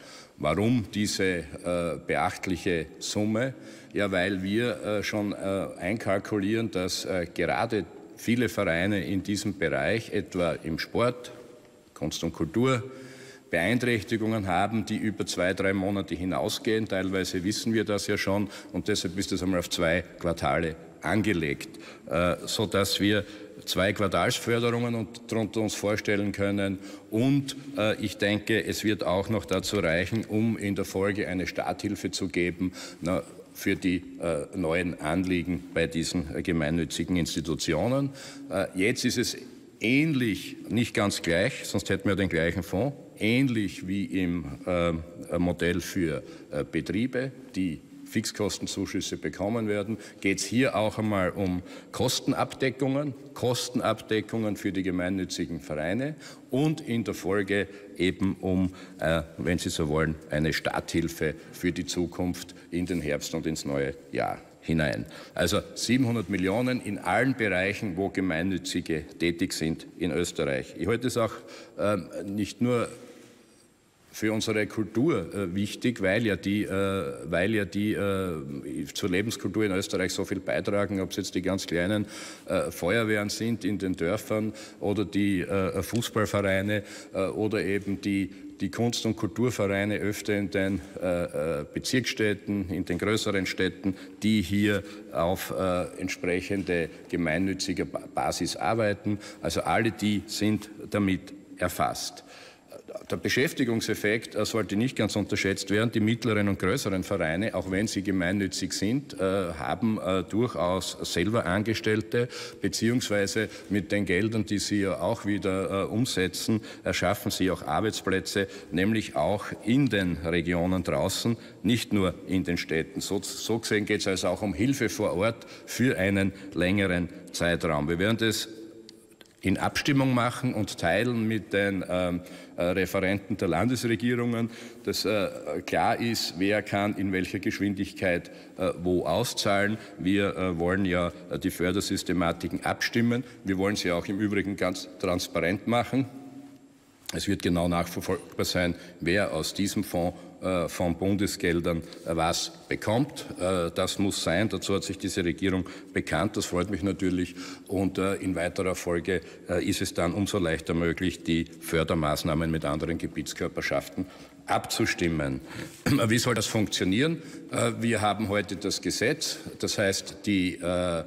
[SPEAKER 5] Warum diese äh, beachtliche Summe? Ja, weil wir äh, schon äh, einkalkulieren, dass äh, gerade viele Vereine in diesem Bereich, etwa im Sport, Kunst und Kultur, Beeinträchtigungen haben, die über zwei, drei Monate hinausgehen. Teilweise wissen wir das ja schon und deshalb ist das einmal auf zwei Quartale angelegt, äh, sodass wir zwei Quartalsförderungen und darunter uns vorstellen können. Und äh, ich denke, es wird auch noch dazu reichen, um in der Folge eine Starthilfe zu geben, na, für die äh, neuen Anliegen bei diesen äh, gemeinnützigen Institutionen. Äh, jetzt ist es ähnlich, nicht ganz gleich, sonst hätten wir den gleichen Fonds, ähnlich wie im äh, Modell für äh, Betriebe, die Fixkostenzuschüsse bekommen werden, geht es hier auch einmal um Kostenabdeckungen, Kostenabdeckungen für die gemeinnützigen Vereine und in der Folge eben um, äh, wenn Sie so wollen, eine Starthilfe für die Zukunft in den Herbst und ins neue Jahr hinein. Also siebenhundert Millionen in allen Bereichen, wo Gemeinnützige tätig sind in Österreich. Ich halte es auch äh, nicht nur für unsere Kultur äh, wichtig, weil ja die, äh, weil ja die äh, zur Lebenskultur in Österreich so viel beitragen, ob es jetzt die ganz kleinen äh, Feuerwehren sind in den Dörfern oder die äh, Fußballvereine äh, oder eben die die Kunst- und Kulturvereine öfter in den äh, Bezirksstädten, in den größeren Städten, die hier auf äh, entsprechende gemeinnützige Basis arbeiten. Also alle die sind damit erfasst. Der Beschäftigungseffekt sollte nicht ganz unterschätzt werden. Die mittleren und größeren Vereine, auch wenn sie gemeinnützig sind, haben durchaus selber Angestellte, beziehungsweise mit den Geldern, die sie ja auch wieder umsetzen, erschaffen sie auch Arbeitsplätze, nämlich auch in den Regionen draußen, nicht nur in den Städten. So, so gesehen geht es also auch um Hilfe vor Ort für einen längeren Zeitraum. Wir werden das in Abstimmung machen und teilen mit den ähm, äh, Referenten der Landesregierungen, dass äh, klar ist, wer kann in welcher Geschwindigkeit äh, wo auszahlen. Wir äh, wollen ja äh, die Fördersystematiken abstimmen. Wir wollen sie auch im Übrigen ganz transparent machen. Es wird genau nachverfolgbar sein, wer aus diesem Fonds von Bundesgeldern was bekommt. Das muss sein. Dazu hat sich diese Regierung bekannt. Das freut mich natürlich. Und in weiterer Folge ist es dann umso leichter möglich, die Fördermaßnahmen mit anderen Gebietskörperschaften abzustimmen. Wie soll das funktionieren? Wir haben heute das Gesetz. Das heißt, die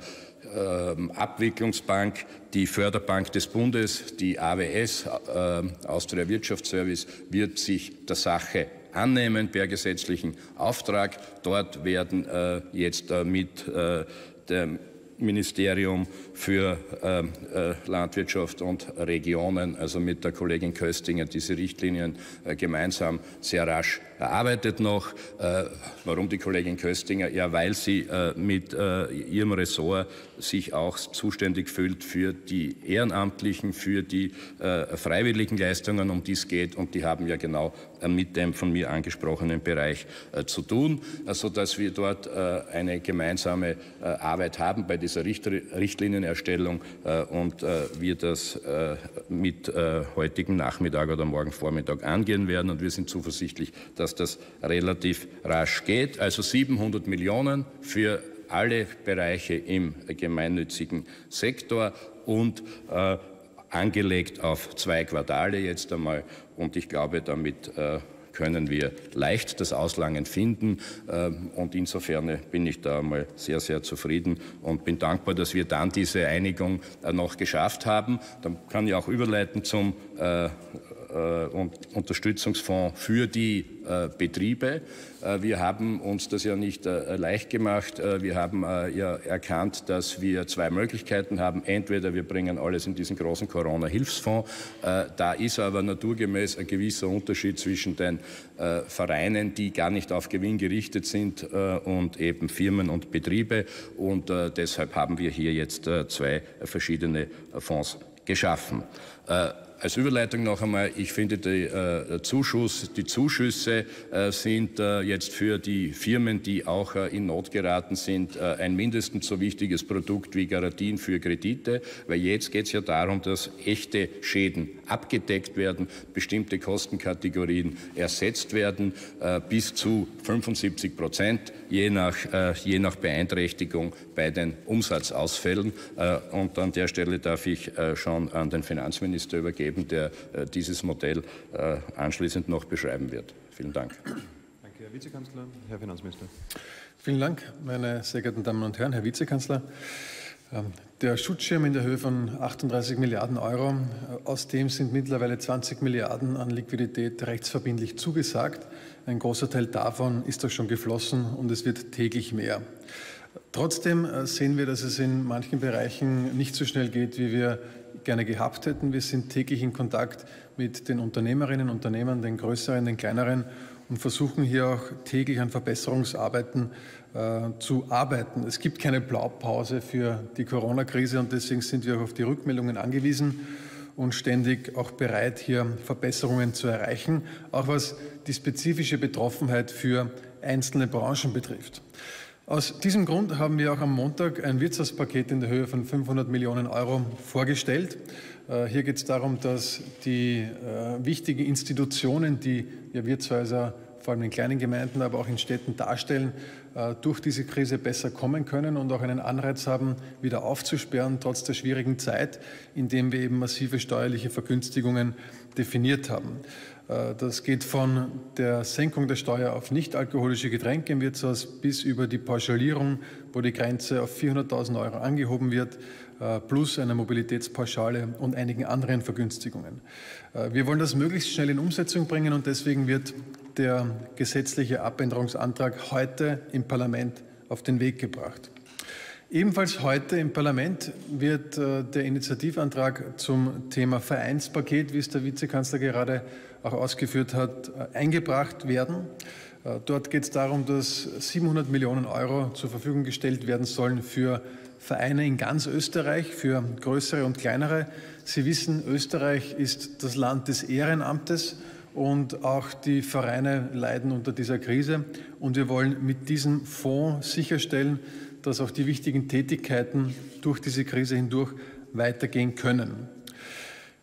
[SPEAKER 5] Abwicklungsbank, die Förderbank des Bundes, die A W S, äh, Austria Wirtschaftsservice, wird sich der Sache annehmen per gesetzlichen Auftrag. Dort werden äh, jetzt äh, mit äh, dem Ministerium für äh, äh, Landwirtschaft und Regionen, also mit der Kollegin Köstinger, diese Richtlinien äh, gemeinsam sehr rasch erarbeitet noch. Äh, warum die Kollegin Köstinger? Ja, weil sie äh, mit äh, ihrem Ressort sich auch zuständig fühlt für die Ehrenamtlichen, für die äh, freiwilligen Leistungen, um die es geht. Und die haben ja genau äh, mit dem von mir angesprochenen Bereich äh, zu tun, äh, sodass wir dort äh, eine gemeinsame äh, Arbeit haben bei dieser Richt Richtlinienerstellung äh, und äh, wir das äh, mit äh, heutigem Nachmittag oder morgen Vormittag angehen werden. Und wir sind zuversichtlich, dass das relativ rasch geht. Also siebenhundert Millionen für alle Bereiche im gemeinnützigen Sektor und äh, angelegt auf zwei Quartale jetzt einmal. Und ich glaube, damit äh, können wir leicht das Auslangen finden. Und insofern bin ich da einmal sehr, sehr zufrieden und bin dankbar, dass wir dann diese Einigung noch geschafft haben. Dann kann ich auch überleiten zum äh, Unterstützungsfonds für die äh, Betriebe. Äh, wir haben uns das ja nicht äh, leicht gemacht. Äh, wir haben äh, ja erkannt, dass wir zwei Möglichkeiten haben. Entweder wir bringen alles in diesen großen Corona-Hilfsfonds. Äh, da ist aber naturgemäß ein gewisser Unterschied zwischen den äh, Vereinen, die gar nicht auf Gewinn gerichtet sind, äh, und eben Firmen und Betriebe. Und äh, deshalb haben wir hier jetzt äh, zwei verschiedene Fonds geschaffen. Äh, Als Überleitung noch einmal, ich finde, die, äh, Zuschuss, die Zuschüsse äh, sind äh, jetzt für die Firmen, die auch äh, in Not geraten sind, äh, ein mindestens so wichtiges Produkt wie Garantien für Kredite, weil jetzt geht es ja darum, dass echte Schäden abgedeckt werden, bestimmte Kostenkategorien ersetzt werden, äh, bis zu fünfundsiebzig Prozent, je nach, äh, je nach Beeinträchtigung bei den Umsatzausfällen. Äh, und an der Stelle darf ich äh, schon an den Finanzminister übergeben, der äh, dieses Modell äh, anschließend noch beschreiben wird. Vielen Dank.
[SPEAKER 12] Danke, Herr Vizekanzler. Herr Finanzminister.
[SPEAKER 13] Vielen Dank, meine sehr geehrten Damen und Herren, Herr Vizekanzler. Der Schutzschirm in der Höhe von achtunddreißig Milliarden Euro, aus dem sind mittlerweile zwanzig Milliarden an Liquidität rechtsverbindlich zugesagt. Ein großer Teil davon ist auch schon geflossen und es wird täglich mehr. Trotzdem sehen wir, dass es in manchen Bereichen nicht so schnell geht, wie wir gerne gehabt hätten. Wir sind täglich in Kontakt mit den Unternehmerinnen und Unternehmern, den größeren, den kleineren, und versuchen hier auch täglich an Verbesserungsarbeiten äh, zu arbeiten. Es gibt keine Blaupause für die Corona-Krise und deswegen sind wir auch auf die Rückmeldungen angewiesen und ständig auch bereit, hier Verbesserungen zu erreichen, auch was die spezifische Betroffenheit für einzelne Branchen betrifft. Aus diesem Grund haben wir auch am Montag ein Wirtschaftspaket in der Höhe von fünfhundert Millionen Euro vorgestellt. Hier geht es darum, dass die wichtigen Institutionen, die ja Wirtshäuser vor allem in kleinen Gemeinden, aber auch in Städten darstellen, durch diese Krise besser kommen können und auch einen Anreiz haben, wieder aufzusperren, trotz der schwierigen Zeit, indem wir eben massive steuerliche Vergünstigungen definiert haben. Das geht von der Senkung der Steuer auf nichtalkoholische Getränke im Wirtshaus bis über die Pauschalierung, wo die Grenze auf vierhunderttausend Euro angehoben wird, plus einer Mobilitätspauschale und einigen anderen Vergünstigungen. Wir wollen das möglichst schnell in Umsetzung bringen und deswegen wird der gesetzliche Abänderungsantrag heute im Parlament auf den Weg gebracht. Ebenfalls heute im Parlament wird äh, der Initiativantrag zum Thema Vereinspaket, wie es der Vizekanzler gerade auch ausgeführt hat, äh, eingebracht werden. Äh, dort geht es darum, dass siebenhundert Millionen Euro zur Verfügung gestellt werden sollen für Vereine in ganz Österreich, für größere und kleinere. Sie wissen, Österreich ist das Land des Ehrenamtes und auch die Vereine leiden unter dieser Krise. Und wir wollen mit diesem Fonds sicherstellen, dass auch die wichtigen Tätigkeiten durch diese Krise hindurch weitergehen können.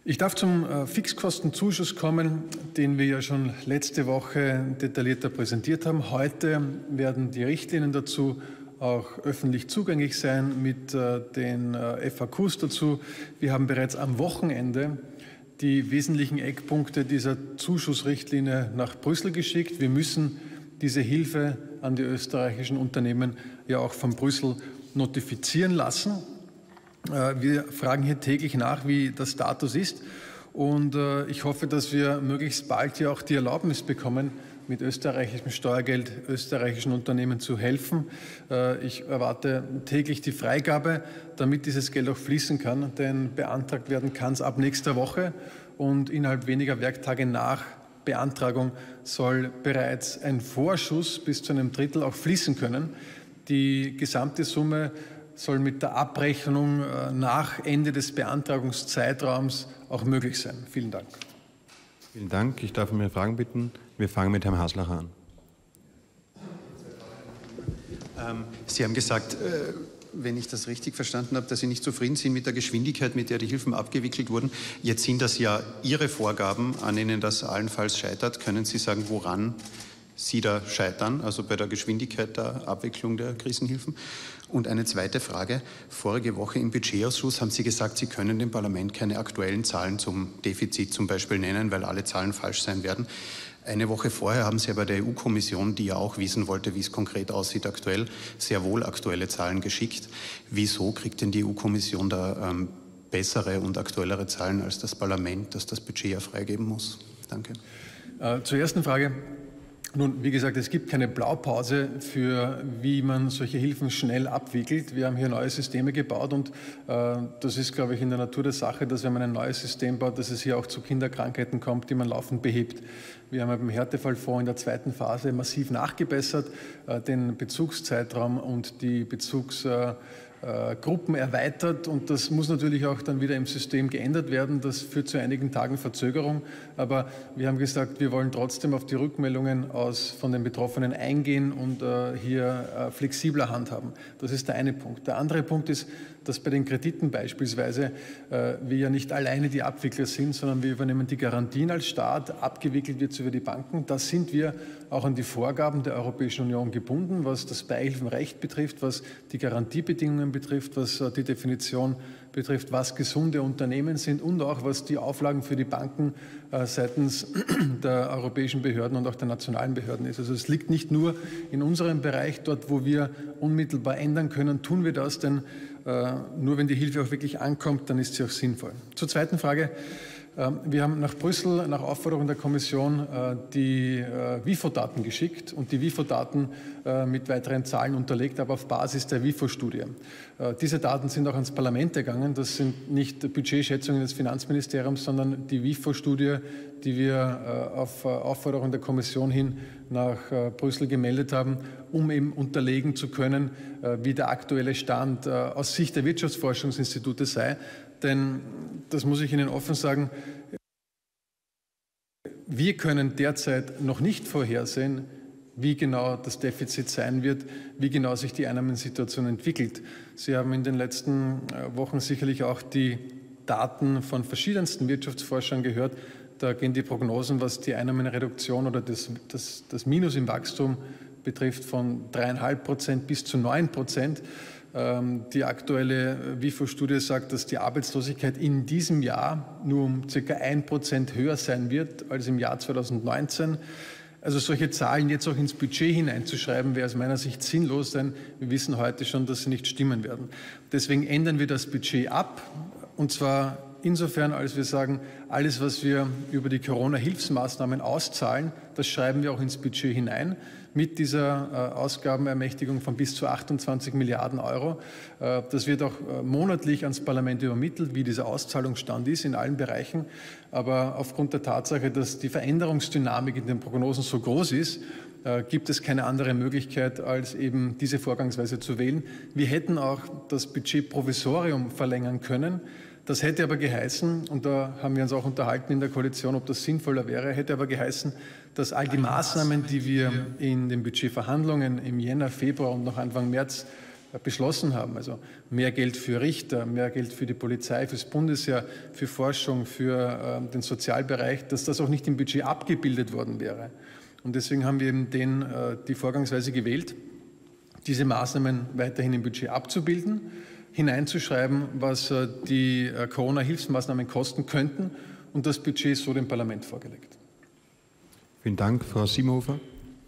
[SPEAKER 13] Ich darf zum äh, Fixkostenzuschuss kommen, den wir ja schon letzte Woche detaillierter präsentiert haben. Heute werden die Richtlinien dazu auch öffentlich zugänglich sein mit äh, den äh, F A Qs dazu. Wir haben bereits am Wochenende die wesentlichen Eckpunkte dieser Zuschussrichtlinie nach Brüssel geschickt. Wir müssen diese Hilfe an die österreichischen Unternehmen ja auch von Brüssel notifizieren lassen. Wir fragen hier täglich nach, wie der Status ist, und ich hoffe, dass wir möglichst bald hier auch die Erlaubnis bekommen, mit österreichischem Steuergeld österreichischen Unternehmen zu helfen. Ich erwarte täglich die Freigabe, damit dieses Geld auch fließen kann, denn beantragt werden kann es ab nächster Woche, und innerhalb weniger Werktage nach Beantragung soll bereits ein Vorschuss bis zu einem Drittel auch fließen können. Die gesamte Summe soll mit der Abrechnung nach Ende des Beantragungszeitraums auch möglich sein. Vielen Dank.
[SPEAKER 12] Vielen Dank. Ich darf um Ihre Fragen bitten. Wir fangen mit Herrn Haslacher an.
[SPEAKER 14] Ähm, Sie haben gesagt, äh, wenn ich das richtig verstanden habe, dass Sie nicht zufrieden sind mit der Geschwindigkeit, mit der die Hilfen abgewickelt wurden. Jetzt sind das ja Ihre Vorgaben, an denen das allenfalls scheitert. Können Sie sagen, woran Sie da scheitern, also bei der Geschwindigkeit der Abwicklung der Krisenhilfen? Und eine zweite Frage. Vorige Woche im Budgetausschuss haben Sie gesagt, Sie können dem Parlament keine aktuellen Zahlen zum Defizit zum Beispiel nennen, weil alle Zahlen falsch sein werden. Eine Woche vorher haben Sie aber der E U-Kommission, die ja auch wissen wollte, wie es konkret aussieht aktuell, sehr wohl aktuelle Zahlen geschickt. Wieso kriegt denn die E U-Kommission da ähm, bessere und aktuellere Zahlen als das Parlament, das das Budget ja freigeben muss? Danke.
[SPEAKER 13] Äh, zur ersten Frage. Nun, wie gesagt, es gibt keine Blaupause für, wie man solche Hilfen schnell abwickelt. Wir haben hier neue Systeme gebaut, und äh, das ist, glaube ich, in der Natur der Sache, dass wenn man ein neues System baut, dass es hier auch zu Kinderkrankheiten kommt, die man laufend behebt. Wir haben beim Härtefallfonds in der zweiten Phase massiv nachgebessert, äh, den Bezugszeitraum und die Bezugsgruppen äh, erweitert, und das muss natürlich auch dann wieder im System geändert werden. Das führt zu einigen Tagen Verzögerung, aber wir haben gesagt, wir wollen trotzdem auf die Rückmeldungen aus, von den Betroffenen eingehen und äh, hier äh, flexibler handhaben. Das ist der eine Punkt. Der andere Punkt ist, dass bei den Krediten beispielsweise äh, wir ja nicht alleine die Abwickler sind, sondern wir übernehmen die Garantien als Staat, abgewickelt wird es über die Banken. Da sind wir auch an die Vorgaben der Europäischen Union gebunden, was das Beihilfenrecht betrifft, was die Garantiebedingungen betrifft, was äh, die Definition betrifft, was gesunde Unternehmen sind, und auch was die Auflagen für die Banken äh, seitens der europäischen Behörden und auch der nationalen Behörden ist. Also es liegt nicht nur in unserem Bereich, dort wo wir unmittelbar ändern können, tun wir das, denn äh, nur wenn die Hilfe auch wirklich ankommt, dann ist sie auch sinnvoll. Zur zweiten Frage. Wir haben nach Brüssel nach Aufforderung der Kommission die W I F O-Daten geschickt und die W I F O-Daten mit weiteren Zahlen unterlegt, aber auf Basis der W I F O-Studie. Diese Daten sind auch ans Parlament gegangen. Das sind nicht Budgetschätzungen des Finanzministeriums, sondern die W I F O-Studie, die wir auf Aufforderung der Kommission hin nach Brüssel gemeldet haben, um eben unterlegen zu können, wie der aktuelle Stand aus Sicht der Wirtschaftsforschungsinstitute sei. Denn, das muss ich Ihnen offen sagen, wir können derzeit noch nicht vorhersehen, wie genau das Defizit sein wird, wie genau sich die Einnahmensituation entwickelt. Sie haben in den letzten Wochen sicherlich auch die Daten von verschiedensten Wirtschaftsforschern gehört. Da gehen die Prognosen, was die Einnahmenreduktion oder das, das, das Minus im Wachstum betrifft, von dreieinhalb Prozent bis zu neun Prozent. Die aktuelle W I F O-Studie sagt, dass die Arbeitslosigkeit in diesem Jahr nur um ca. ein Prozent höher sein wird als im Jahr zweitausendneunzehn. Also solche Zahlen jetzt auch ins Budget hineinzuschreiben, wäre aus meiner Sicht sinnlos, denn wir wissen heute schon, dass sie nicht stimmen werden. Deswegen ändern wir das Budget ab, und zwar insofern, als wir sagen, alles, was wir über die Corona-Hilfsmaßnahmen auszahlen, das schreiben wir auch ins Budget hinein, mit dieser äh, Ausgabenermächtigung von bis zu achtundzwanzig Milliarden Euro. Äh, das wird auch äh, monatlich ans Parlament übermittelt, wie dieser Auszahlungsstand ist in allen Bereichen. Aber aufgrund der Tatsache, dass die Veränderungsdynamik in den Prognosen so groß ist, äh, gibt es keine andere Möglichkeit, als eben diese Vorgangsweise zu wählen. Wir hätten auch das Budgetprovisorium verlängern können. Das hätte aber geheißen, und da haben wir uns auch unterhalten in der Koalition, ob das sinnvoller wäre, hätte aber geheißen, dass all die Maßnahmen, die wir in den Budgetverhandlungen im Jänner, Februar und noch Anfang März beschlossen haben, also mehr Geld für Richter, mehr Geld für die Polizei, fürs Bundesheer, für Forschung, für äh, den Sozialbereich, dass das auch nicht im Budget abgebildet worden wäre. Und deswegen haben wir eben den, äh, die Vorgangsweise gewählt, diese Maßnahmen weiterhin im Budget abzubilden, hineinzuschreiben, was äh, die äh, Corona-Hilfsmaßnahmen kosten könnten und das Budget so dem Parlament vorgelegt.
[SPEAKER 12] Vielen Dank, Frau Simhofer.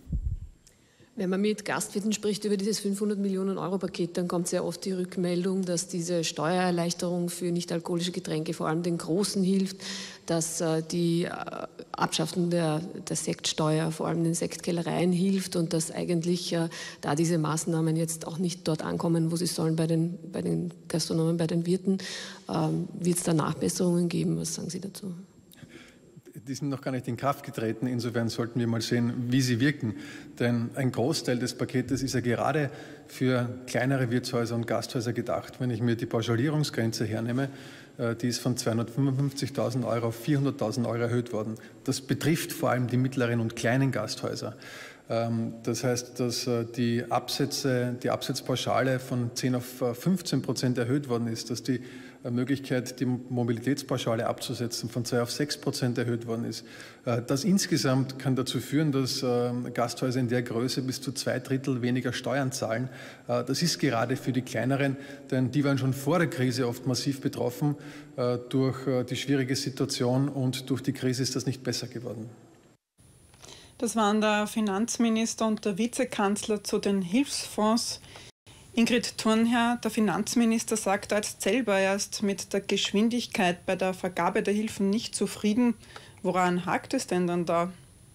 [SPEAKER 15] Wenn man mit Gastwirten spricht über dieses fünfhundert Millionen Euro Paket, dann kommt sehr oft die Rückmeldung, dass diese Steuererleichterung für nichtalkoholische Getränke vor allem den Großen hilft, dass äh, die äh, Abschaffung der, der Sektsteuer vor allem den Sektkellereien hilft und dass eigentlich äh, da diese Maßnahmen jetzt auch nicht dort ankommen, wo sie sollen bei den, bei den Gastronomen, bei den Wirten. Ähm, wird es da Nachbesserungen geben? Was sagen Sie dazu?
[SPEAKER 13] Die sind noch gar nicht in Kraft getreten. Insofern sollten wir mal sehen, wie sie wirken. Denn ein Großteil des Paketes ist ja gerade für kleinere Wirtshäuser und Gasthäuser gedacht. Wenn ich mir die Pauschalierungsgrenze hernehme, die ist von zweihundertfünfundfünfzigtausend Euro auf vierhunderttausend Euro erhöht worden. Das betrifft vor allem die mittleren und kleinen Gasthäuser. Das heißt, dass die Absätze, die Absatzpauschale von zehn auf fünfzehn Prozent erhöht worden ist, dass die Möglichkeit, die Mobilitätspauschale abzusetzen, von zwei auf sechs Prozent erhöht worden ist. Das insgesamt kann dazu führen, dass Gasthäuser in der Größe bis zu zwei Drittel weniger Steuern zahlen. Das ist gerade für die kleineren, denn die waren schon vor der Krise oft massiv betroffen durch die schwierige Situation und durch die Krise ist das nicht besser geworden.
[SPEAKER 1] Das waren der Finanzminister und der Vizekanzler zu den Hilfsfonds. Ingrid Thurnherr, der Finanzminister, sagt jetzt selber, er ist mit der Geschwindigkeit bei der Vergabe der Hilfen nicht zufrieden. Woran hakt es denn dann da?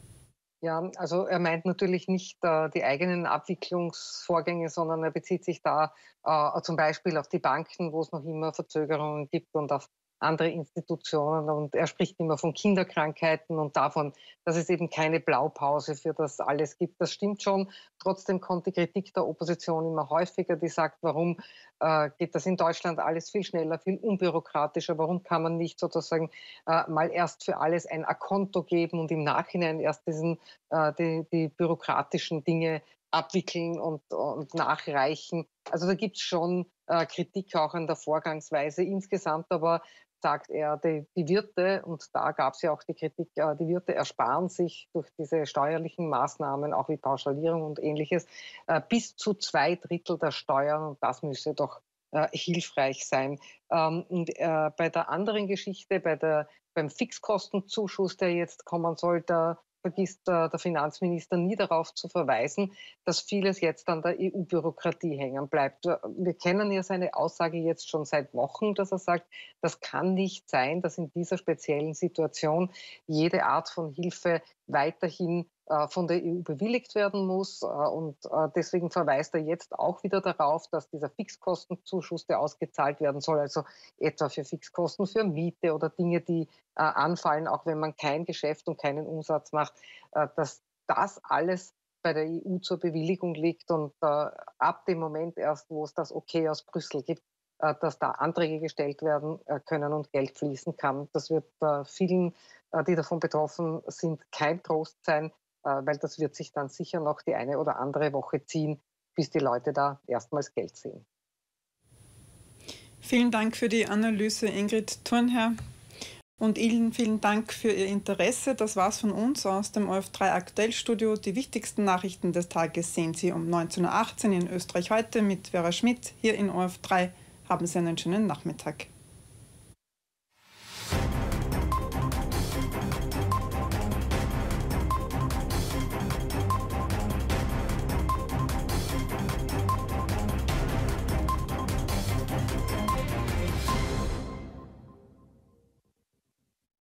[SPEAKER 2] Ja, also er meint natürlich nicht äh, die eigenen Abwicklungsvorgänge, sondern er bezieht sich da äh, zum Beispiel auf die Banken, wo es noch immer Verzögerungen gibt und auf andere Institutionen. Und er spricht immer von Kinderkrankheiten und davon, dass es eben keine Blaupause für das alles gibt. Das stimmt schon. Trotzdem kommt die Kritik der Opposition immer häufiger, die sagt, warum äh, geht das in Deutschland alles viel schneller, viel unbürokratischer? Warum kann man nicht sozusagen äh, mal erst für alles ein A-Konto geben und im Nachhinein erst diesen, äh, die, die bürokratischen Dinge abwickeln und, und nachreichen? Also da gibt es schon äh, Kritik auch an der Vorgangsweise insgesamt, aber sagt er, die, die Wirte, und da gab es ja auch die Kritik, äh, die Wirte ersparen sich durch diese steuerlichen Maßnahmen, auch wie Pauschalierung und Ähnliches, äh, bis zu zwei Drittel der Steuern, und das müsse doch äh, hilfreich sein. Ähm, und äh, bei der anderen Geschichte, bei der, beim Fixkostenzuschuss, der jetzt kommen soll, da vergisst äh, der Finanzminister nie darauf zu verweisen, dass vieles jetzt an der E U-Bürokratie hängen bleibt. Wir kennen ja seine Aussage jetzt schon seit Wochen, dass er sagt, das kann nicht sein, dass in dieser speziellen Situation jede Art von Hilfe weiterhin äh, von der E U bewilligt werden muss. Äh, und äh, deswegen verweist er jetzt auch wieder darauf, dass dieser Fixkostenzuschuss, der ausgezahlt werden soll, also etwa für Fixkosten für Miete oder Dinge, die äh, anfallen, auch wenn man kein Geschäft und keinen Umsatz macht, äh, dass das alles bei der E U zur Bewilligung liegt und äh, ab dem Moment erst, wo es das Okay aus Brüssel gibt, äh, dass da Anträge gestellt werden äh, können und Geld fließen kann. Das wird äh, vielen, äh, die davon betroffen sind, kein Trost sein, äh, weil das wird sich dann sicher noch die eine oder andere Woche ziehen, bis die Leute da erstmals Geld sehen.
[SPEAKER 1] Vielen Dank für die Analyse, Ingrid Thurnherr. Und Ihnen vielen Dank für Ihr Interesse. Das war's von uns aus dem O F drei Aktuellstudio. Die wichtigsten Nachrichten des Tages sehen Sie um neunzehn Uhr achtzehn in Österreich heute mit Vera Schmidt. Hier in O F drei haben Sie einen schönen Nachmittag.